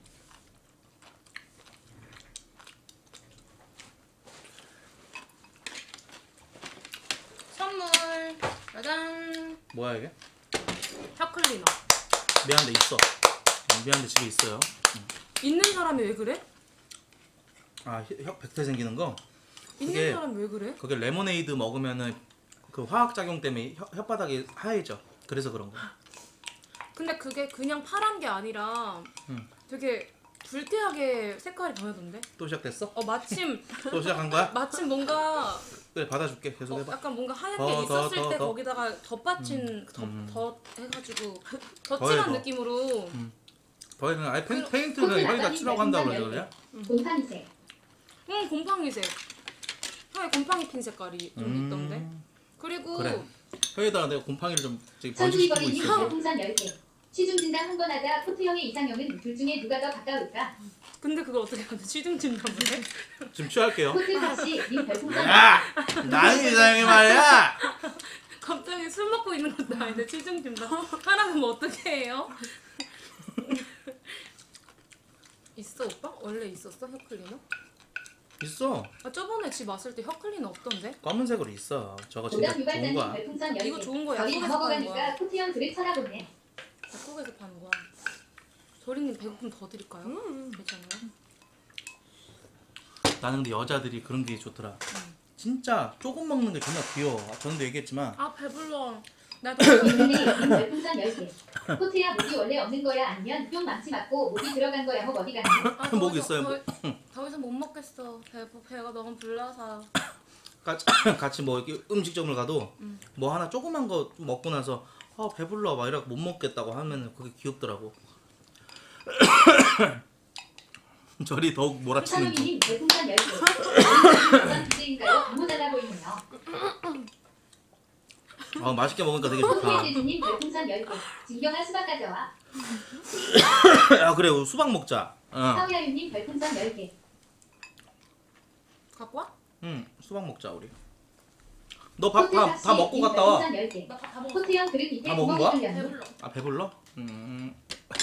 선물. 짜잔. 뭐야 이게? 혀클리너. 미안한데 있어. 응, 미안한데 집에 있어요. 있는 사람이 왜 그래? 아 혀 백태 생기는 거? 있는 그게- 사람이 왜 그래? 그게 레모네이드 먹으면은 그 화학 작용 때문에 혀, 혓바닥이 하얘져. 그래서 그런 거야. 근데 그게 그냥 파란 게 아니라 응. 되게 불쾌하게 색깔이 변하던데? 또 시작됐어? 어 마침 또 시작한 거야? 마침 뭔가 그래 받아줄게. 계속 어, 해봐. 약간 뭔가 하얗게 더, 더, 있었을 더, 때 더. 거기다가 덧받친 덧, 음. 덧 해가지고 더해, 덧칠한 더. 느낌으로 더해 그냥 아예 페인, 그- 페인트를 코트 여기다 나가니 칠하고 한다고 그러죠 별풍선 그래? 곰팡이색. 응 곰팡이색 혀에 곰팡이 핀 색깔이 좀 있던데 그리고 음. 그래. 혀에다가 내가 곰팡이를 좀 지금 천주이 번식시키고 거리님 있어. 별풍선 열 개. 시중 진단 한 번 하자 코트형의 이상형은 둘 중에 누가 더 가까울까? 근데 그걸 어떻게 하면 시중 진단을 해? 지금 취할게요. 코트파씨 님 별풍선 야! 나는 이상형이 말이야! 갑자기 술 먹고 있는 것도 아닌데 시중 진단 하라면 뭐 어떻게 해요? 있어 오빠? 원래 있었어 혀클리너? 있어. 아 저번에 집 왔을 때 혀클리너 없던데? 검은색으로 있어. 저거 진짜 오답 좋은 유발자님 거야. 별풍선 열 개. 이거 좋은 거야. 저희 다 약국에서 파는 먹어가니까 코트형 그릇 쳐다보네. 약국에서 파는 거야. 조리님 배고프면 더 드릴까요? 괜찮아요? 나는 근데 여자들이 그런 게 좋더라. 진짜 조금 먹는 게 존나 귀여워. 전에도 얘기했지만 아 배불러. 나 이민혜 님 별풍선 열 개. 코트야 목이 원래 없는 거야 아니면 뿅 망치 맞고 목이 들어간 거야 목 어디 갔니? 아, 목 더 있어요, 이상- 더, 더 이상 못 먹겠어. 배 배가 너무 불러서. 같이, 같이 뭐 이렇게 음식점을 가도 음. 뭐 하나 조그만 거 먹고 나서 아 배불러 막 이러고 못 먹겠다고 하면 그게 귀엽더라고. 저리 더욱 몰아치는 중. 이찬욱이님 별풍선 열 개. 어떤 주제인가요? 너무 달라 보이네요. 아 맛있게 먹으니까 되게 좋다. 코트혜재님 별풍선 열 개. 진경아 수박 가져와. 야 그래 우리 수박 먹자. 어. 사우야유님 별풍선 열 개. 갖고 와? 응 수박 먹자 우리. 너 밥 다 다 먹고 갔다 와. 별풍선 열 개. 나다 먹었어. 코트형 그릇 밑에 다 먹은 구멍이 거야? 뚫렸니? 배불러. 아 배불러? 음.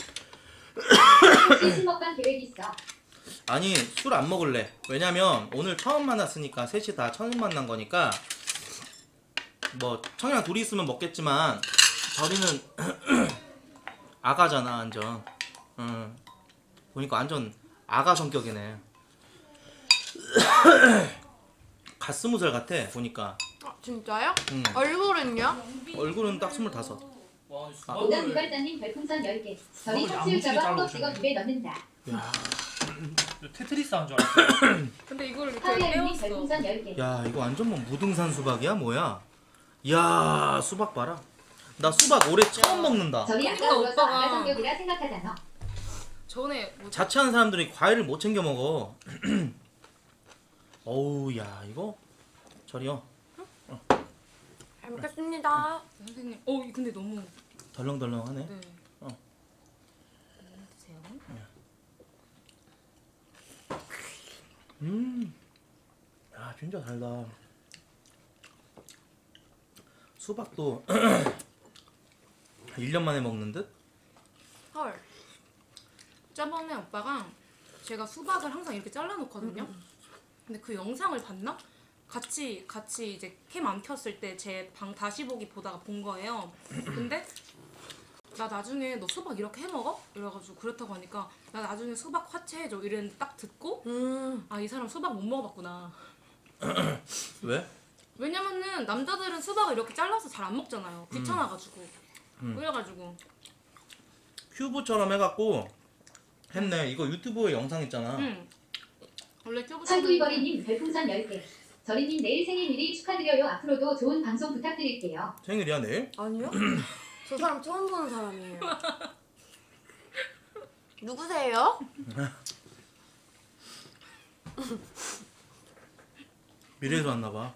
혹시 술 먹방 계획 있어? 아니 술 안 먹을래. 왜냐면 오늘 처음 만났으니까 셋이 다 처음 만난 거니까 뭐 청양 둘이 있으면 먹겠지만 저리는 아가잖아 완전. 응. 보니까 완전 아가 성격이네. 갓스무살 같아 보니까. 아, 진짜요? 응. 얼굴은요? 얼굴은 딱 스물다섯. 와, 아. 오답 수박을 유발자님 별풍선 열 개. 저리 수박을 섭취할까봐 야무지게 햄버거 찍어 잘라오셨네. 입에 넣는다. 야, 테트리스 한 줄 알았어요. 근데 이걸 이렇게 사우야유님 빼왔어. 별풍선 열 개. 야 이거 완전 뭐 무등산 수박이야 뭐야? 야 수박 봐라. 나 수박 올해 처음 먹는다. 저리 그러니까 아까 울어서 오빠가- 아가 성격이라 생각하잖아. 전에 뭐 자취하는 사람들이 과일을 못 챙겨 먹어. 어우 야 이거 저리요. 잘 먹겠습니다. 선생님. 어 이- 근데 너무 덜렁덜렁하네. 네. 어. 음, 드세요. 음. 야 진짜 달다. 수박도 일 년 만에 먹는 듯? 헐. 저번에 오빠가 제가 수박을 항상 이렇게 잘라놓거든요. 근데 그 영상을 봤나? 같이 같이 이제 캠 안 켰을 때 제 방 다시 보기 보다가 본 거예요. 근데 나 나중에 너 수박 이렇게 해 먹어? 이래가지고 그렇다고 하니까 나 나중에 수박 화채 해줘 이랬는데 딱 듣고 음. 아 이 사람 수박 못 먹어봤구나. 왜? 왜냐면은 남자들은 수박을 이렇게 잘라서 잘 안 먹잖아요. 귀찮아가지고. 음. 그래가지고 큐브처럼 해갖고 했네. 이거 유튜브에 영상 있잖아. 응. 원래 큐브 철구이거리님 별풍선 열 개. 저리님 내일 생일일이 축하드려요. 앞으로도 좋은 방송 부탁드릴게요. 생일이야 내일? 아니요? 저 사람 처음 보는 사람이에요. 누구세요? 미래에서 왔나봐.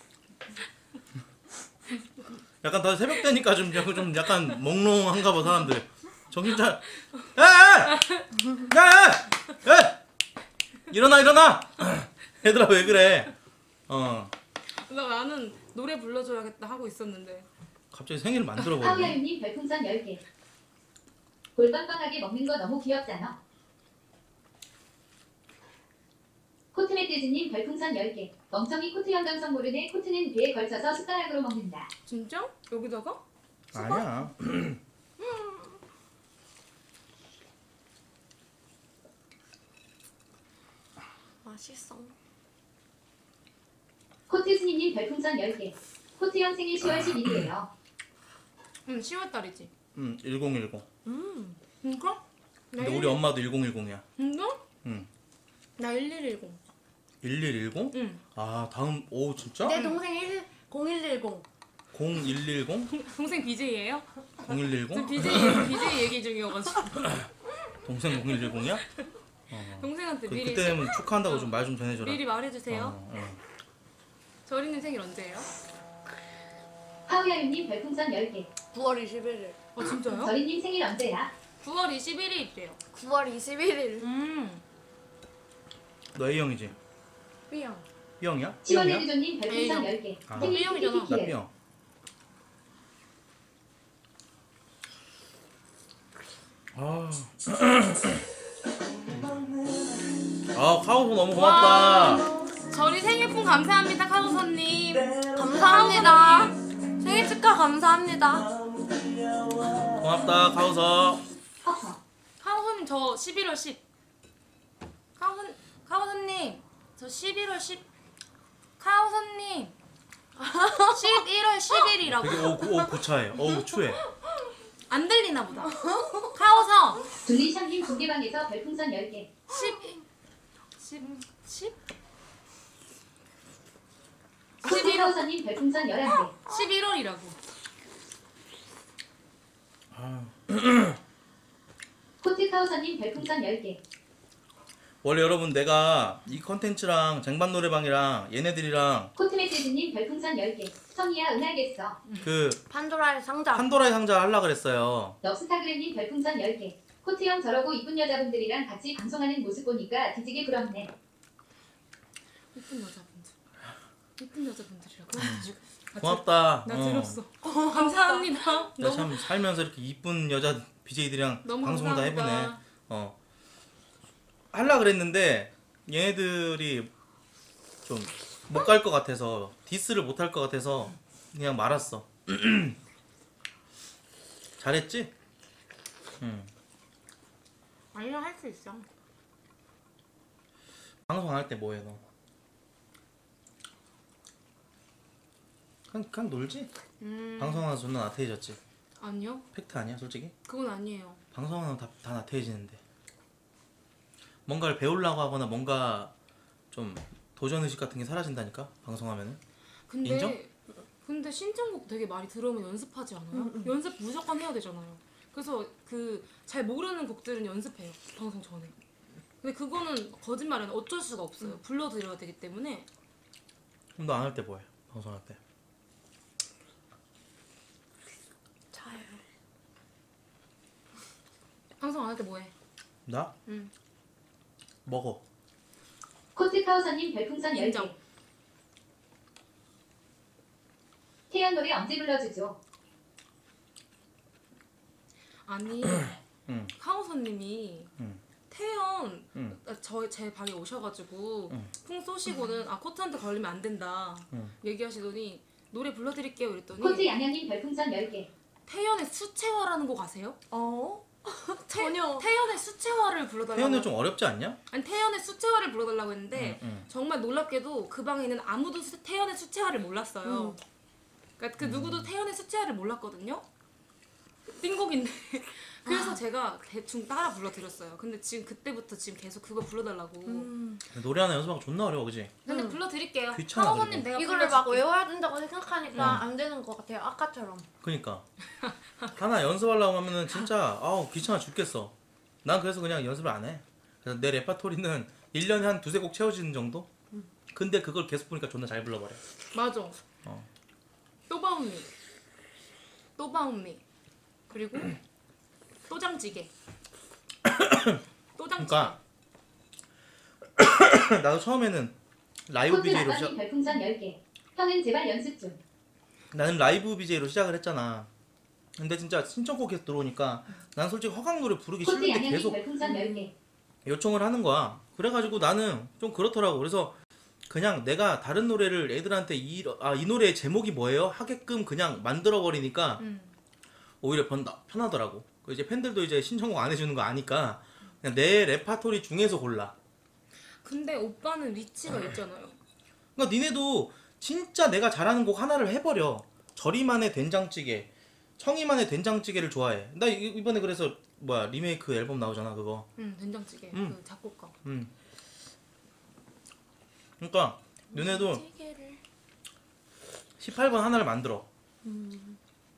약간 다 새벽 되니까 좀, 약간 좀 약간 몽롱한가 봐 사람들. 정신 차. 에! 에! 에! 에! 일어나 일어나. 얘들아 왜 그래? 어. 나 나는 노래 불러줘야겠다 하고 있었는데 갑자기 생일을 만들어 버리네. 사우야유님 별풍선 열 개. 볼빵빵하게 먹는 거 너무 귀엽잖아. 코트메트즈님 별풍선 열 개. 멍청이 코트 연감성 모르네. 코트는 배에 걸쳐서 숟가락으로 먹는다. 진짜? 여기다가? 아니야. 맛있어. 코트 스님님 별풍선 열 개. 코트 형 생일 시월 십일일이에요. 응, 시월 달이지. 음, 일공일공. 음. 진짜? 나 근데 우리 엄마도 일공일공이야. 진짜? 응. 나 일일일공. 일일일공? 응. 아, 다음 오 진짜? 내 동생 일 공일일공. 공일일공? 동생 비제이예요? 지금 공일일공? 비제이 비제이 얘기 중이어가지고 동생 공일일공이야? 어. 동생한테 그, 미리 그때는 축하한다고 좀 말 좀 전해줘라. 미리 말해주세요. 어, 어. 저리는 생일 언제예요? 하우야유님 별풍선 열 개. 구월 이십일일. 어 진짜요? 저리님 생일 언제야? 구월 이십일일이래요. 구월 이십일일. 음. 너 A형이지? B형. B형이야? B형이야? 시원해드조님 별풍선 A형. 열 개. 아. 생일 B형이잖아. 나 키키키키. B형. 아, 아 카오소 너무 고맙다. 저리 생일풍 감사합니다, 카우서님. 감사합니다. 생일 축하 감사합니다. 고맙다 카오소. 허허. 카우서님 저 십일월 십. 카우서 카우서님 저 십일월 십. 카우서님 십일월 십일이라고. 되게 오, 오 구차해. 어우 추해. 안 들리나 보다. 카우서 둘리샴님 중계방에서 별풍선 열 개. 십 십 십 코트 카우서님 별풍선 열한 개. 십일월이라고. 아, 코트 카우서님 별풍선 열 개. 원래 여러분 내가 이 컨텐츠랑 쟁반 노래방이랑 얘네들이랑 코트메트즈님 별풍선 열 개. 성이야 응하겠어. 그 판도라의 상자. 판도라의 상자 하려 그랬어요. 럽스타그램님 별풍선 열 개. 코트 형 저러고 이쁜 여자분들이랑 같이 방송하는 모습 보니까 뒤지게 부럽네. 이쁜 여자분들. 이쁜 여자분들이라고. 같이 고맙다. 나 어. 들었어. 감사합니다. 내가 너무 참 살면서 이렇게 이쁜 여자 비제이들이랑 너무 방송을 다 감사합니다. 해보네. 어. 하려 그랬는데 얘네들이 좀 못 갈 것 같아서 디스를 못 할 것 같아서 그냥 말았어. 잘했지? 응. 아니야 할 수 있어. 방송 안 할 때 뭐해 너? 그냥, 그냥 놀지? 음 방송하면서 존나 나태해졌지? 아니요 팩트 아니야 솔직히? 그건 아니에요. 방송하면 다, 다 나태해지는데 뭔가를 배우려고 하거나 뭔가 좀 도전의식 같은 게 사라진다니까 방송하면은. 근데 인정? 근데 신청곡 되게 많이 들으면 연습하지 않아요? 연습 무조건 해야 되잖아요. 그래서 그 잘 모르는 곡들은 연습해요 방송 전에. 근데 그거는 거짓말은 어쩔 수가 없어요. 불러드려야 되기 때문에. 그럼 너 안 할 때 뭐해? 방송할 때? 자요. 방송 안 할 때 뭐해? 나? 응. 먹어. 코트 카우서님 별풍선 열 개. 인정. 태연 노래 언제 불러주죠? 아니 응. 카오선님이 응. 태연 응. 저제 방에 오셔가지고 응. 풍 쏘시고는 아 코트한테 걸리면 안 된다 응. 얘기하시더니 노래 불러드릴게요 이랬더니 코트 양양님 별풍선 열 개. 태연의 수채화라는 곡 아세요? 어? 태, 전혀. 태연의 수채화를 불러달라고. 태연이 좀 어렵지 않냐? 아니 태연의 수채화를 불러달라고 했는데 응, 응. 정말 놀랍게도 그 방에는 아무도 수, 태연의 수채화를 몰랐어요. 음. 그러니까 그 누구도 태연의 수채화를 몰랐거든요. 띵곡인데 그래서 제가 대충 따라 불러드렸어요. 근데 지금 그때부터 지금 계속 그거 불러달라고. 음. 노래 하나 연습하기 존나 어려워 그지? 근데 음. 불러드릴게요. 귀찮아, 카오선님 그리고. 내가 이거를 막 불러줄게. 외워야 된다고 생각하니까 응. 안 되는 것 같아요. 아까처럼. 그니까 하나 연습하려고 하면은 진짜 아우 귀찮아 죽겠어. 난 그래서 그냥 연습을 안 해. 그래서 내 레파토리는 일 년에 한 두세 곡 채워지는 정도? 근데 그걸 계속 보니까 존나 잘 불러버려. 맞아. 어. 또바운미, 또바운미, 그리고 또장찌개. 또장찌개. 그러니까 나도 처음에는 라이브 코트 비제이로 나방님 시작 별풍선 열 개. 형은 제발 연습 좀. 나는 라이브 비제이로 시작을 했잖아. 근데 진짜 신청곡 계속 들어오니까 난 솔직히 허각 노래 부르기 코트 싫은데 양양님 계속 별풍선 열 개. 요청을 하는 거야. 그래가지고 나는 좀 그렇더라고. 그래서 그냥 내가 다른 노래를 애들한테 이, 아, 이 노래의 제목이 뭐예요? 하게끔 그냥 만들어버리니까 음. 오히려 편, 편하더라고. 그 이제 팬들도 이제 신청곡 안 해주는 거 아니까 그냥 내 레파토리 중에서 골라. 근데 오빠는 위치가 있잖아요. 그러니까 니네도 진짜 내가 잘하는 곡 하나를 해버려. 저리만의 된장찌개, 청이만의 된장찌개를 좋아해. 나 이- 이번에 그래서 뭐야 리메이크 앨범 나오잖아 그거. 응, 된장찌개. 음. 그 작곡가. 음. 그러니까 너네도 찌개를. 십팔 번 하나를 만들어. 음.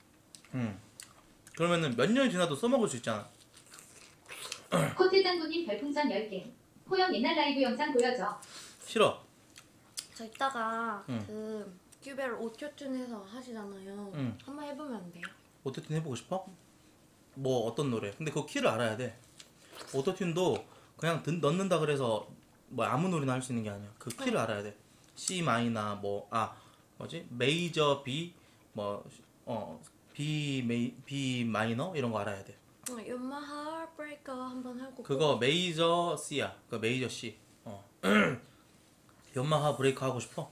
그러면은 몇 년이 지나도 써먹을 수 있잖아. 코트 짱구님 별풍선 열 개. 호영 옛날 라이브 영상 보여줘. 싫어. 저 이따가 응. 그 큐벨 오토튠해서 하시잖아요. 응. 한번 해보면 안 돼요? 오토튠 해보고 싶어? 뭐 어떤 노래? 근데 그거 키를 알아야 돼. 오토튠도 그냥 든, 넣는다 그래서 뭐 아무 노래나 할 수 있는 게 아니야. 그 키를 알아야 돼. C 마이너 뭐 아 뭐지 메이저 B 뭐 어 B 메이 B 마이너 이런 거 알아야 돼. 어, You're my heartbreaker 한번 하고. 그거 메이저 C야. 그 메이저 C. 어. 연마하 브레이크 하고 싶어?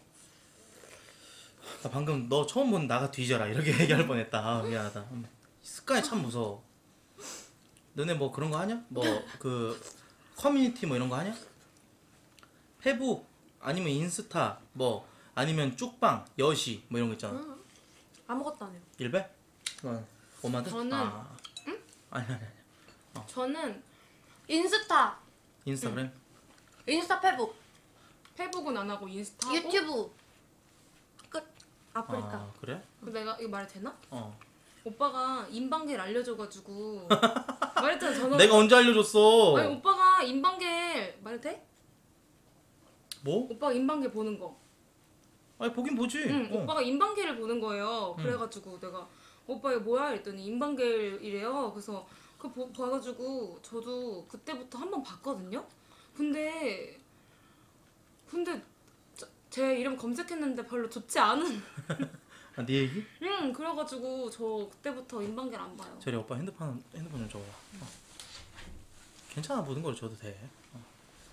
나 방금 너 처음 본 나가 뒤져라 이렇게 얘기할 뻔했다. 아, 미안하다. 음. 습관이 참 무서워. 너네 뭐 그런 거 하냐? 뭐 그 커뮤니티 뭐 이런 거 하냐? 페북 아니면 인스타 뭐 아니면 쭉방 여시 뭐 이런 거 있잖아. 응. 아무것도 안 해요. 일배? 어. 오마들? 저는- 아. 아니 아니 아니. 저는 인스타, 인스타그램? 인스타 페북, 페북은 안 하고 인스타 하고. 유튜브 끝. 아프리카. 아 그래? 그 내가 이거 말해도 되나? 어. 오빠가 인방길 알려줘가지고 말했잖아 전화. 내가 언제 알려줬어? 아니 오빠가 인방길 말해도 돼? 뭐? 오빠가 인방길 보는 거. 아니 보긴 보지. 응, 어. 오빠가 인방길을 보는 거예요. 그래가지고 내가 오빠 이거 뭐야? 했더니 인방길이래요. 그래서 그거 보- 봐가지고 저도 그때부터 한 번 봤거든요. 근데 근데 저- 제 이름 검색했는데 별로 좋지 않은. 아, 네 얘기? 응, 그래가지고 저 그때부터 인방길 안 봐요. 저리 오빠 핸드폰 핸드폰 좀 줘봐. 어. 괜찮아 모든 걸 줘도 돼. 어.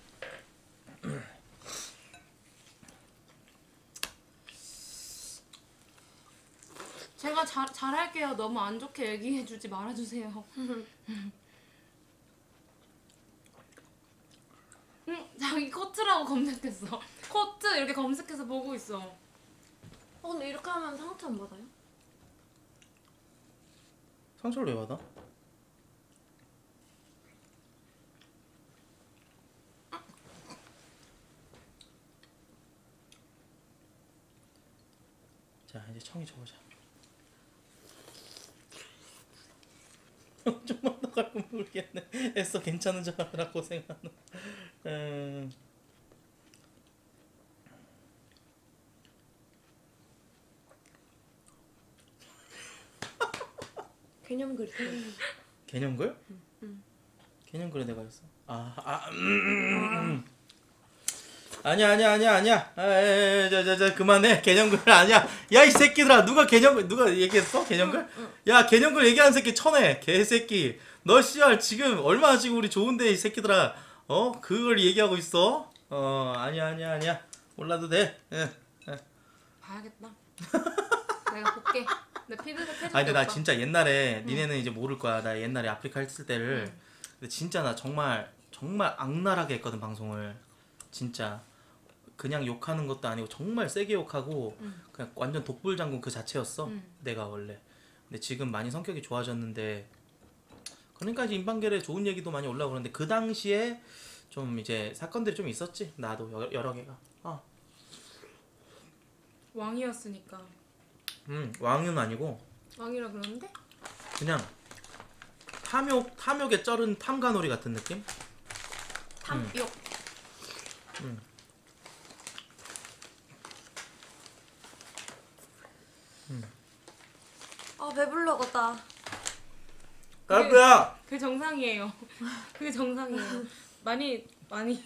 제가 잘 잘할게요. 너무 안 좋게 얘기해주지 말아주세요. 응, 자기 코트라고 검색했어. 코트 이렇게 검색해서 보고 있어. 어, 근데 이렇게 하면 상처 안 받아요? 상처를 왜 받아? 자 이제 청이 줘보자. 좀만 더 가면 모르겠네. 애써 괜찮은 줄 알아 고생하는. 음. 개념글. 개념글? 개념글에 내가 했어. 아, 아, 음, 음, 음. 아니야, 아니야, 아니야, 아니야. 아, 자, 자, 자, 그만해. 개념글 아니야. 야, 이 새끼들아, 누가 개념글, 누가 얘기했어? 개념글? 야, 개념글 얘기하는 새끼 쳐내. 개새끼. 너 씨발 지금 얼마나 지금 우리 좋은데 이 새끼들아. 어, 그걸 얘기하고 있어? 어, 아니야, 아니야, 아니야. 몰라도 돼. 예. 봐야겠다. 내가 볼게. 내 피드백 해줄게. 아니 근데 나 오빠. 진짜 옛날에 니네는 이제 모를 거야. 나 옛날에 아프리카 했을 때를 응. 근데 진짜 나 정말 정말 악랄하게 했거든 방송을. 진짜 그냥 욕하는 것도 아니고 정말 세게 욕하고 응. 그냥 완전 독불장군 그 자체였어. 응. 내가 원래. 근데 지금 많이 성격이 좋아졌는데 그러니까 이제 인방결에 좋은 얘기도 많이 올라오고 그러는데 그 당시에 좀 이제 사건들이 좀 있었지. 나도 여러, 여러 개가. 어. 왕이었으니까. 음 왕은 아니고 왕이라 그러는데? 그냥 탐욕 탐욕에 쩔은 탐관오리 같은 느낌? 탐욕. 음. 아, 배불러겠다. 깔부야. 그게 정상이에요. 그게 정상이에요. 많이 많이.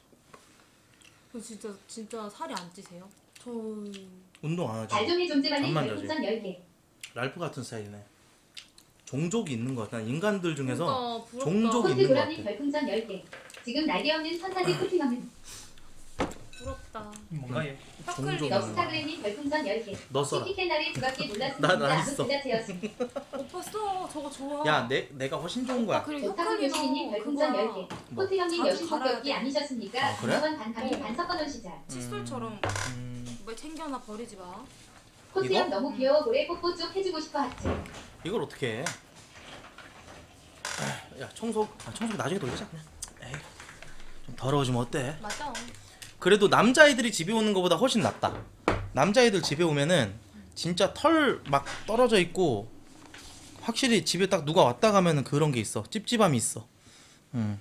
저 진짜 진짜 살이 안 찌세요? 저 운동 안 하지. 달종이 존재만님 잠만 자지. 별풍선 열 개. 랄프 같은 스타일이네. 종족이 있는 것 같아. 인간들 중에서 그러니까 부럽다. 종족- 코트 있는 것 도라님 같아. 별풍선 열 개. 지금 날개 없는 천사지 코팅하면 부럽다. 뭔가 얘. 혀클리. 종족. 럽스타그램님 별풍선 열 개. 너 써라. 치키캔날의 두 바퀴 난 몰랐습니다. 안 아무 써. 그 자체였음. 오빠 써. 저거 좋아. 야, 내 내가 훨씬 좋은 거야. 오빠 그리고 오타쿠 혀클리도 요시기님 별풍선 열 개. 뭐? 코트 형님 자주 여신 갈아야 폭격기 돼. 아니셨습니까? 아, 그래? 이번 반 가면 어. 반 섞어놓으시자. 칫솔처럼 음, 뭘 챙겨놔 버리지 마. 코트 이거? 형 너무 귀여워 고래 뽀뽀 쭉 해주고 싶어 하트. 이걸 어떻게 해? 아, 야, 청소. 아, 청소 나중에 돌리자 그냥. 에이, 좀 더러워지면 어때? 맞아. 그래도 남자애들이 집에 오는 것보다 훨씬 낫다. 남자애들 집에 오면은 진짜 털 막 떨어져 있고 확실히 집에 딱 누가 왔다 가면은 그런 게 있어. 찝찝함이 있어. 음.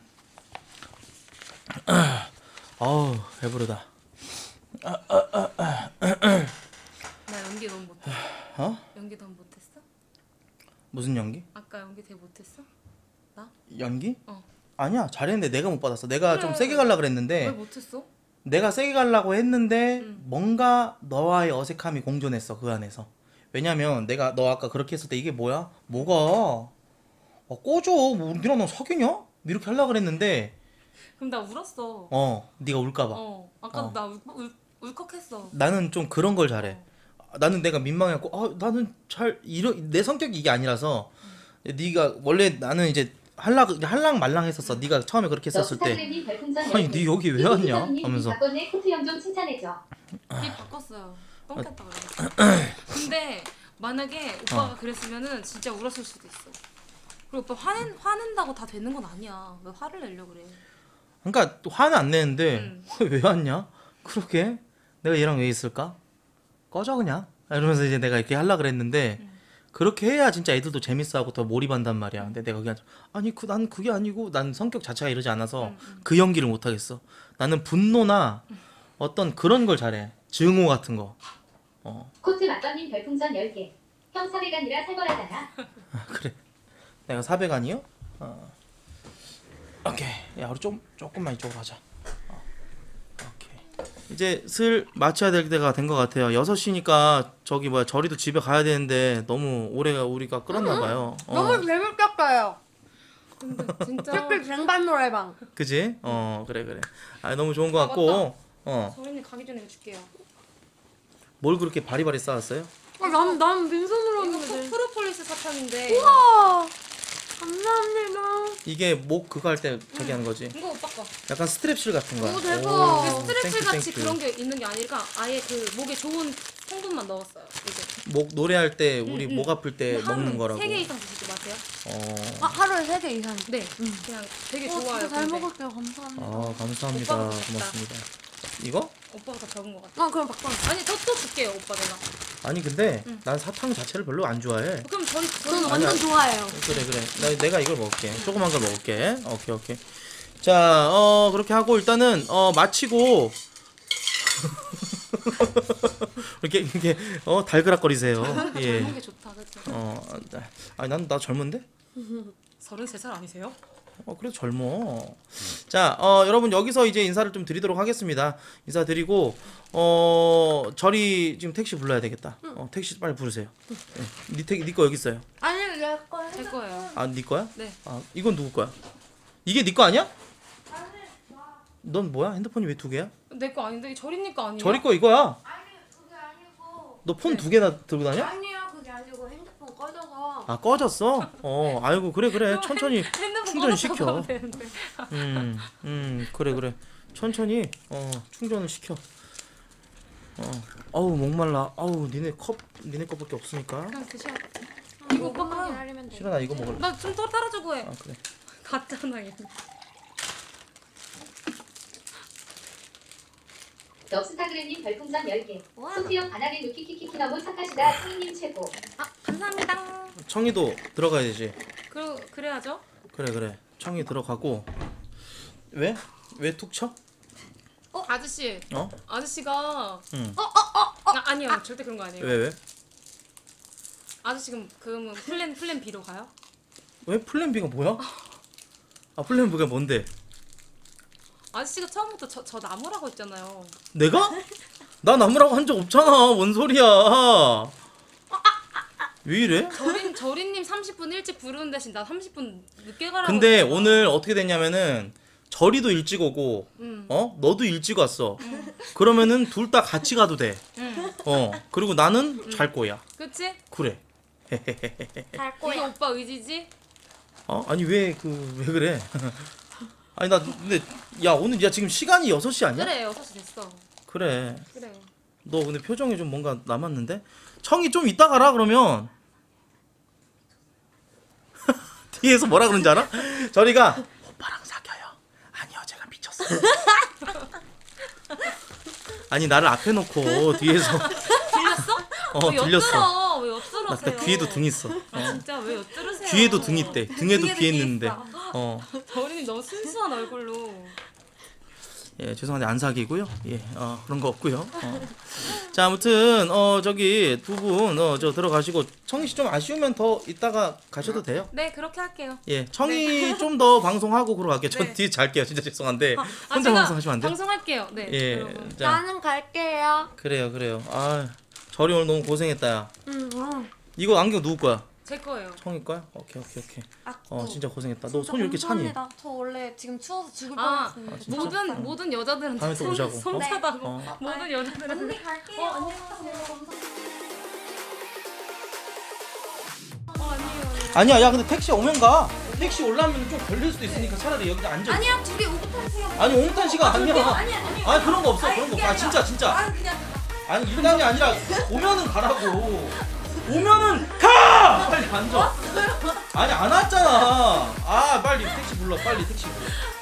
아우 배부르다. 나 연기 너무 못해. 어? 연기 너무 못했어? 무슨 연기? 아까 연기 되게 못했어? 연기? 어. 아니야 잘했는데 내가 못 받았어. 내가 그래. 좀 세게 갈라 왜 그랬는데 못했어? 내가 세게 가려고 했는데 응. 뭔가 너와의 어색함이 공존했어 그 안에서. 왜냐면 내가 너 아까 그렇게 했을 때 이게 뭐야? 뭐가? 어, 꺼져. 뭐 니랑 너 사귀냐? 이렇게 하려고 그랬는데 그럼 나 울었어. 어 네가 울까봐. 어. 아까 어. 나 울, 울, 울컥했어. 나는 좀 그런 걸 잘해. 나는 내가 민망해갖고 아 나는 잘 이런 내 성격이 이게 아니라서 네가 원래 나는 이제 할락 할랑 말랑 했었어. 네가 처음에 그렇게 했었을 때 럽스타그램님 별풍선 아니 열 개. 네 여기 왜 왔냐 피티피서님 하면서 바꿨네 코트 형 좀 칭찬해줘. 이 바꿨어요. 똥겠다 그래. 근데 만약에 오빠가 어. 그랬으면은 진짜 울었을 수도 있어. 그리고 오빠 화낸 화낸다고 다 되는 건 아니야. 왜 화를 내려 그래? 그러니까 또 화는 안 내는데 응. 왜 왔냐? 그렇게 내가 얘랑 왜 있을까? 꺼져 그냥 이러면서 이제 내가 이렇게 하려 그랬는데 응. 그렇게 해야 진짜 애들도 재밌어하고 더 몰입한단 말이야. 근데 내가 그냥 아니 그 난 그게 아니고 난 성격 자체가 이러지 않아서 응, 응. 그 연기를 못 하겠어. 나는 분노나 어떤 그런 걸 잘해. 증오 같은 거. 어 코트 맞던님 별풍선 열 개. 형 사백안이라 살벌하잖아. 그래. 내가 사백 아니요? 어. 오케이. 야 우리 좀 조금만 이쪽으로 가자. 어. 오케이. 이제 슬 마쳐야 될 때가 된 것 같아요. 여섯 시니까 저기 뭐야 저리도 집에 가야 되는데 너무 오래 우리가 끌었나 봐요. 어. 너무 재밌겠어요. 근데 진짜 댓글 쟁반 노래방. 그지? 어 그래 그래. 아 너무 좋은 것 아, 같고 어. 서인이 가기 전에 이거 줄게요. 뭘 그렇게 바리바리 쌓았어요? 아, 난, 난 빈손으로 이거 했는데. 프로- 프로폴리스 사탕인데 우와! 감사합니다. 이게 목 그거 할 때 저기 하는 거지. 이거 오빠 거. 약간 스트랩실 같은 거야. 오, 대박. 오, 그 스트레스 땡큐, 같이 땡큐. 그런 게 있는 게 아니라 아예 그 목에 좋은 성분만 넣었어요. 이게. 목 노래할 때 우리 응, 응. 목 아플 때 먹는 거라고. 세 개 이상 드시지 마세요. 어. 아, 하루에 세 개 이상. 네. 그냥 되게 어, 좋아요. 진짜 잘 근데. 먹을게요. 감사합니다. 아 감사합니다. 오빠가 더 고맙습니다. 이거? 오빠가 더 적은 것 같아. 아, 그럼 바꿔. 아니 더 또 줄게요 오빠 내가. 아니 근데 응. 난 사탕 자체를 별로 안 좋아해. 그럼 저희 저는 저희 완전 아니야. 좋아해요. 그래 그래. 나 내가 이걸 먹을게. 조그만 걸 먹을게. 오케이 오케이. 자, 어 그렇게 하고 일단은 어 마치고 이렇게 이렇게 어 달그락거리세요. 예. 먹는 게 좋다 그렇죠. 어, 나- 아니 난 나 젊은데? 서른세 살 아니세요? 어 그래도 젊어. 자, 어 여러분 여기서 이제 인사를 좀 드리도록 하겠습니다. 인사드리고 어 저리 지금 택시 불러야 되겠다. 어 택시 빨리 부르세요. 네, 니 택, 니거 여기 있어요. 아니, 내 거. 제 거예요. 아, 니 거야? 네. 아, 이건 누구 거야? 이게 니 거 아니야? 넌 뭐야? 핸드폰이 왜 두 개야? 내 거 아닌데 저리니까 아니에요? 저리 거 이거야. 아니, 그게 아니고. 너 폰 두 개나 들고 다녀? 아니요, 그게 아니고 핸드폰 꺼져서. 아, 꺼졌어? 어, 아이고 그래 그래. 천천히 핸드폰 충전 꺼놓고 시켜. 가면 되는데. 음, 음, 그래 그래. 천천히 어 충전을 시켜. 어, 어우 목말라. 아우 니네 컵 니네 거밖에 없으니까. 그냥 드셔. 이거 이거 오빠가 기다리면 돼. 싫어 나 이거 먹을래. 나좀 더 따라주고 해. 아 그래. 갔잖아 얘. 럽스타그램님 별풍선 열 개. 와. 소피형 바나게 누키키키키 너무 착하시다. 승님 최고. 아 감사합니다. 청이도 들어가야 되지. 그 그래야죠. 그래 그래. 청이 들어가고. 왜? 왜 툭 쳐? 어 아저씨. 어? 아저씨가 응. 아, 아니요 절대 그런 거 아니에요. 왜 왜? 아저씨 그럼 그러면 플랜 플랜 B로 가요? 왜 플랜 B가 뭐야? 아 플랜 B가 뭔데? 아저씨가 처음부터 저, 저 나무라고 했잖아요. 내가? 나 나무라고 한 적 없잖아. 뭔 소리야? 왜 이래? 저린 저린님 삼십 분 일찍 부르는 대신 나 삼십 분 늦게 가라고. 근데 했잖아. 오늘 어떻게 됐냐면은 저리도 일찍 오고 응. 어 너도 일찍 왔어. 그러면은 둘 다 같이 가도 돼. 응. 어 그리고 나는 잘 거야. 그치? 그래. 갈 이게 거야. 오빠 의지지? 어 아니 왜 그 왜 그래? 아니 나 근데 야 오늘 야 지금 시간이 여섯 시 아니야? 그래 여섯 시 됐어. 그래. 그래. 너 근데 표정이 좀 뭔가 남았는데? 청이 좀 이따 가라 그러면 뒤에서 뭐라 그런지 알아? 저리가 오빠랑 사겨요. 아니요 제가 미쳤어요. 아니 나를 앞에 놓고 뒤에서 들렸어? 어 왜 들렸어. 엿들어? 왜 나 엿들으세요? 그때 귀에도 등 있어. 아, 진짜 왜 엿들으세요? 귀에도 등 있대. 등에도 등에도 귀 귀 있는데. 있어. 어. 저린이 너무 순수한 얼굴로. 예, 죄송한데 안 사귀고요. 예, 어, 그런 거 없고요. 어. 자, 아무튼 어 저기 두 분 어 저 들어가시고 청이 씨 좀 아쉬우면 더 이따가 가셔도 돼요. 네 그렇게 할게요. 예, 청이 좀 더 방송하고 그러고 갈게요. 전 네. 뒤에 잘게요. 진짜 죄송한데 아, 혼자 제가 방송하시면 안 돼요? 방송할게요. 네. 예, 여러분. 자, 나는 갈게요. 그래요, 그래요. 아, 저리 오늘 너무 고생했다. 야. 응. 응. 이거 안경 누구 거야? 제 거예요. 청이 거야? 오케이, 오케이, 오케이. 아, 어, 어. 진짜 고생했다. 너 손이 왜 이렇게 차니? 감사합니다. 저 원래 지금 추워서 죽을 아, 뻔했어요. 진짜? 모든 모든 여자들은 다음에 또 손- 오자고. 손 어? 차다고. 어. 모든 여자들은 언니 갈게요. 어, 안녕하세요. 어 아니에요. 아니야, 야, 근데 택시 오면 가. 택시 올라오면 좀 걸릴 수도 있으니까 차라리 여기다 앉아. 아니야, 둘이 오붓한 시간. 아니 옹탄 씨가 아니야. 아니 아니. 아니 그런 거 없어. 그런 거. 아 진짜 진짜. 아 그냥 아니 일당이 아니라 오면은 가라고. 오면은 가. 빨리 앉아. 아니 안 왔잖아. 아 빨리 택시 불러. 빨리 택시 불러.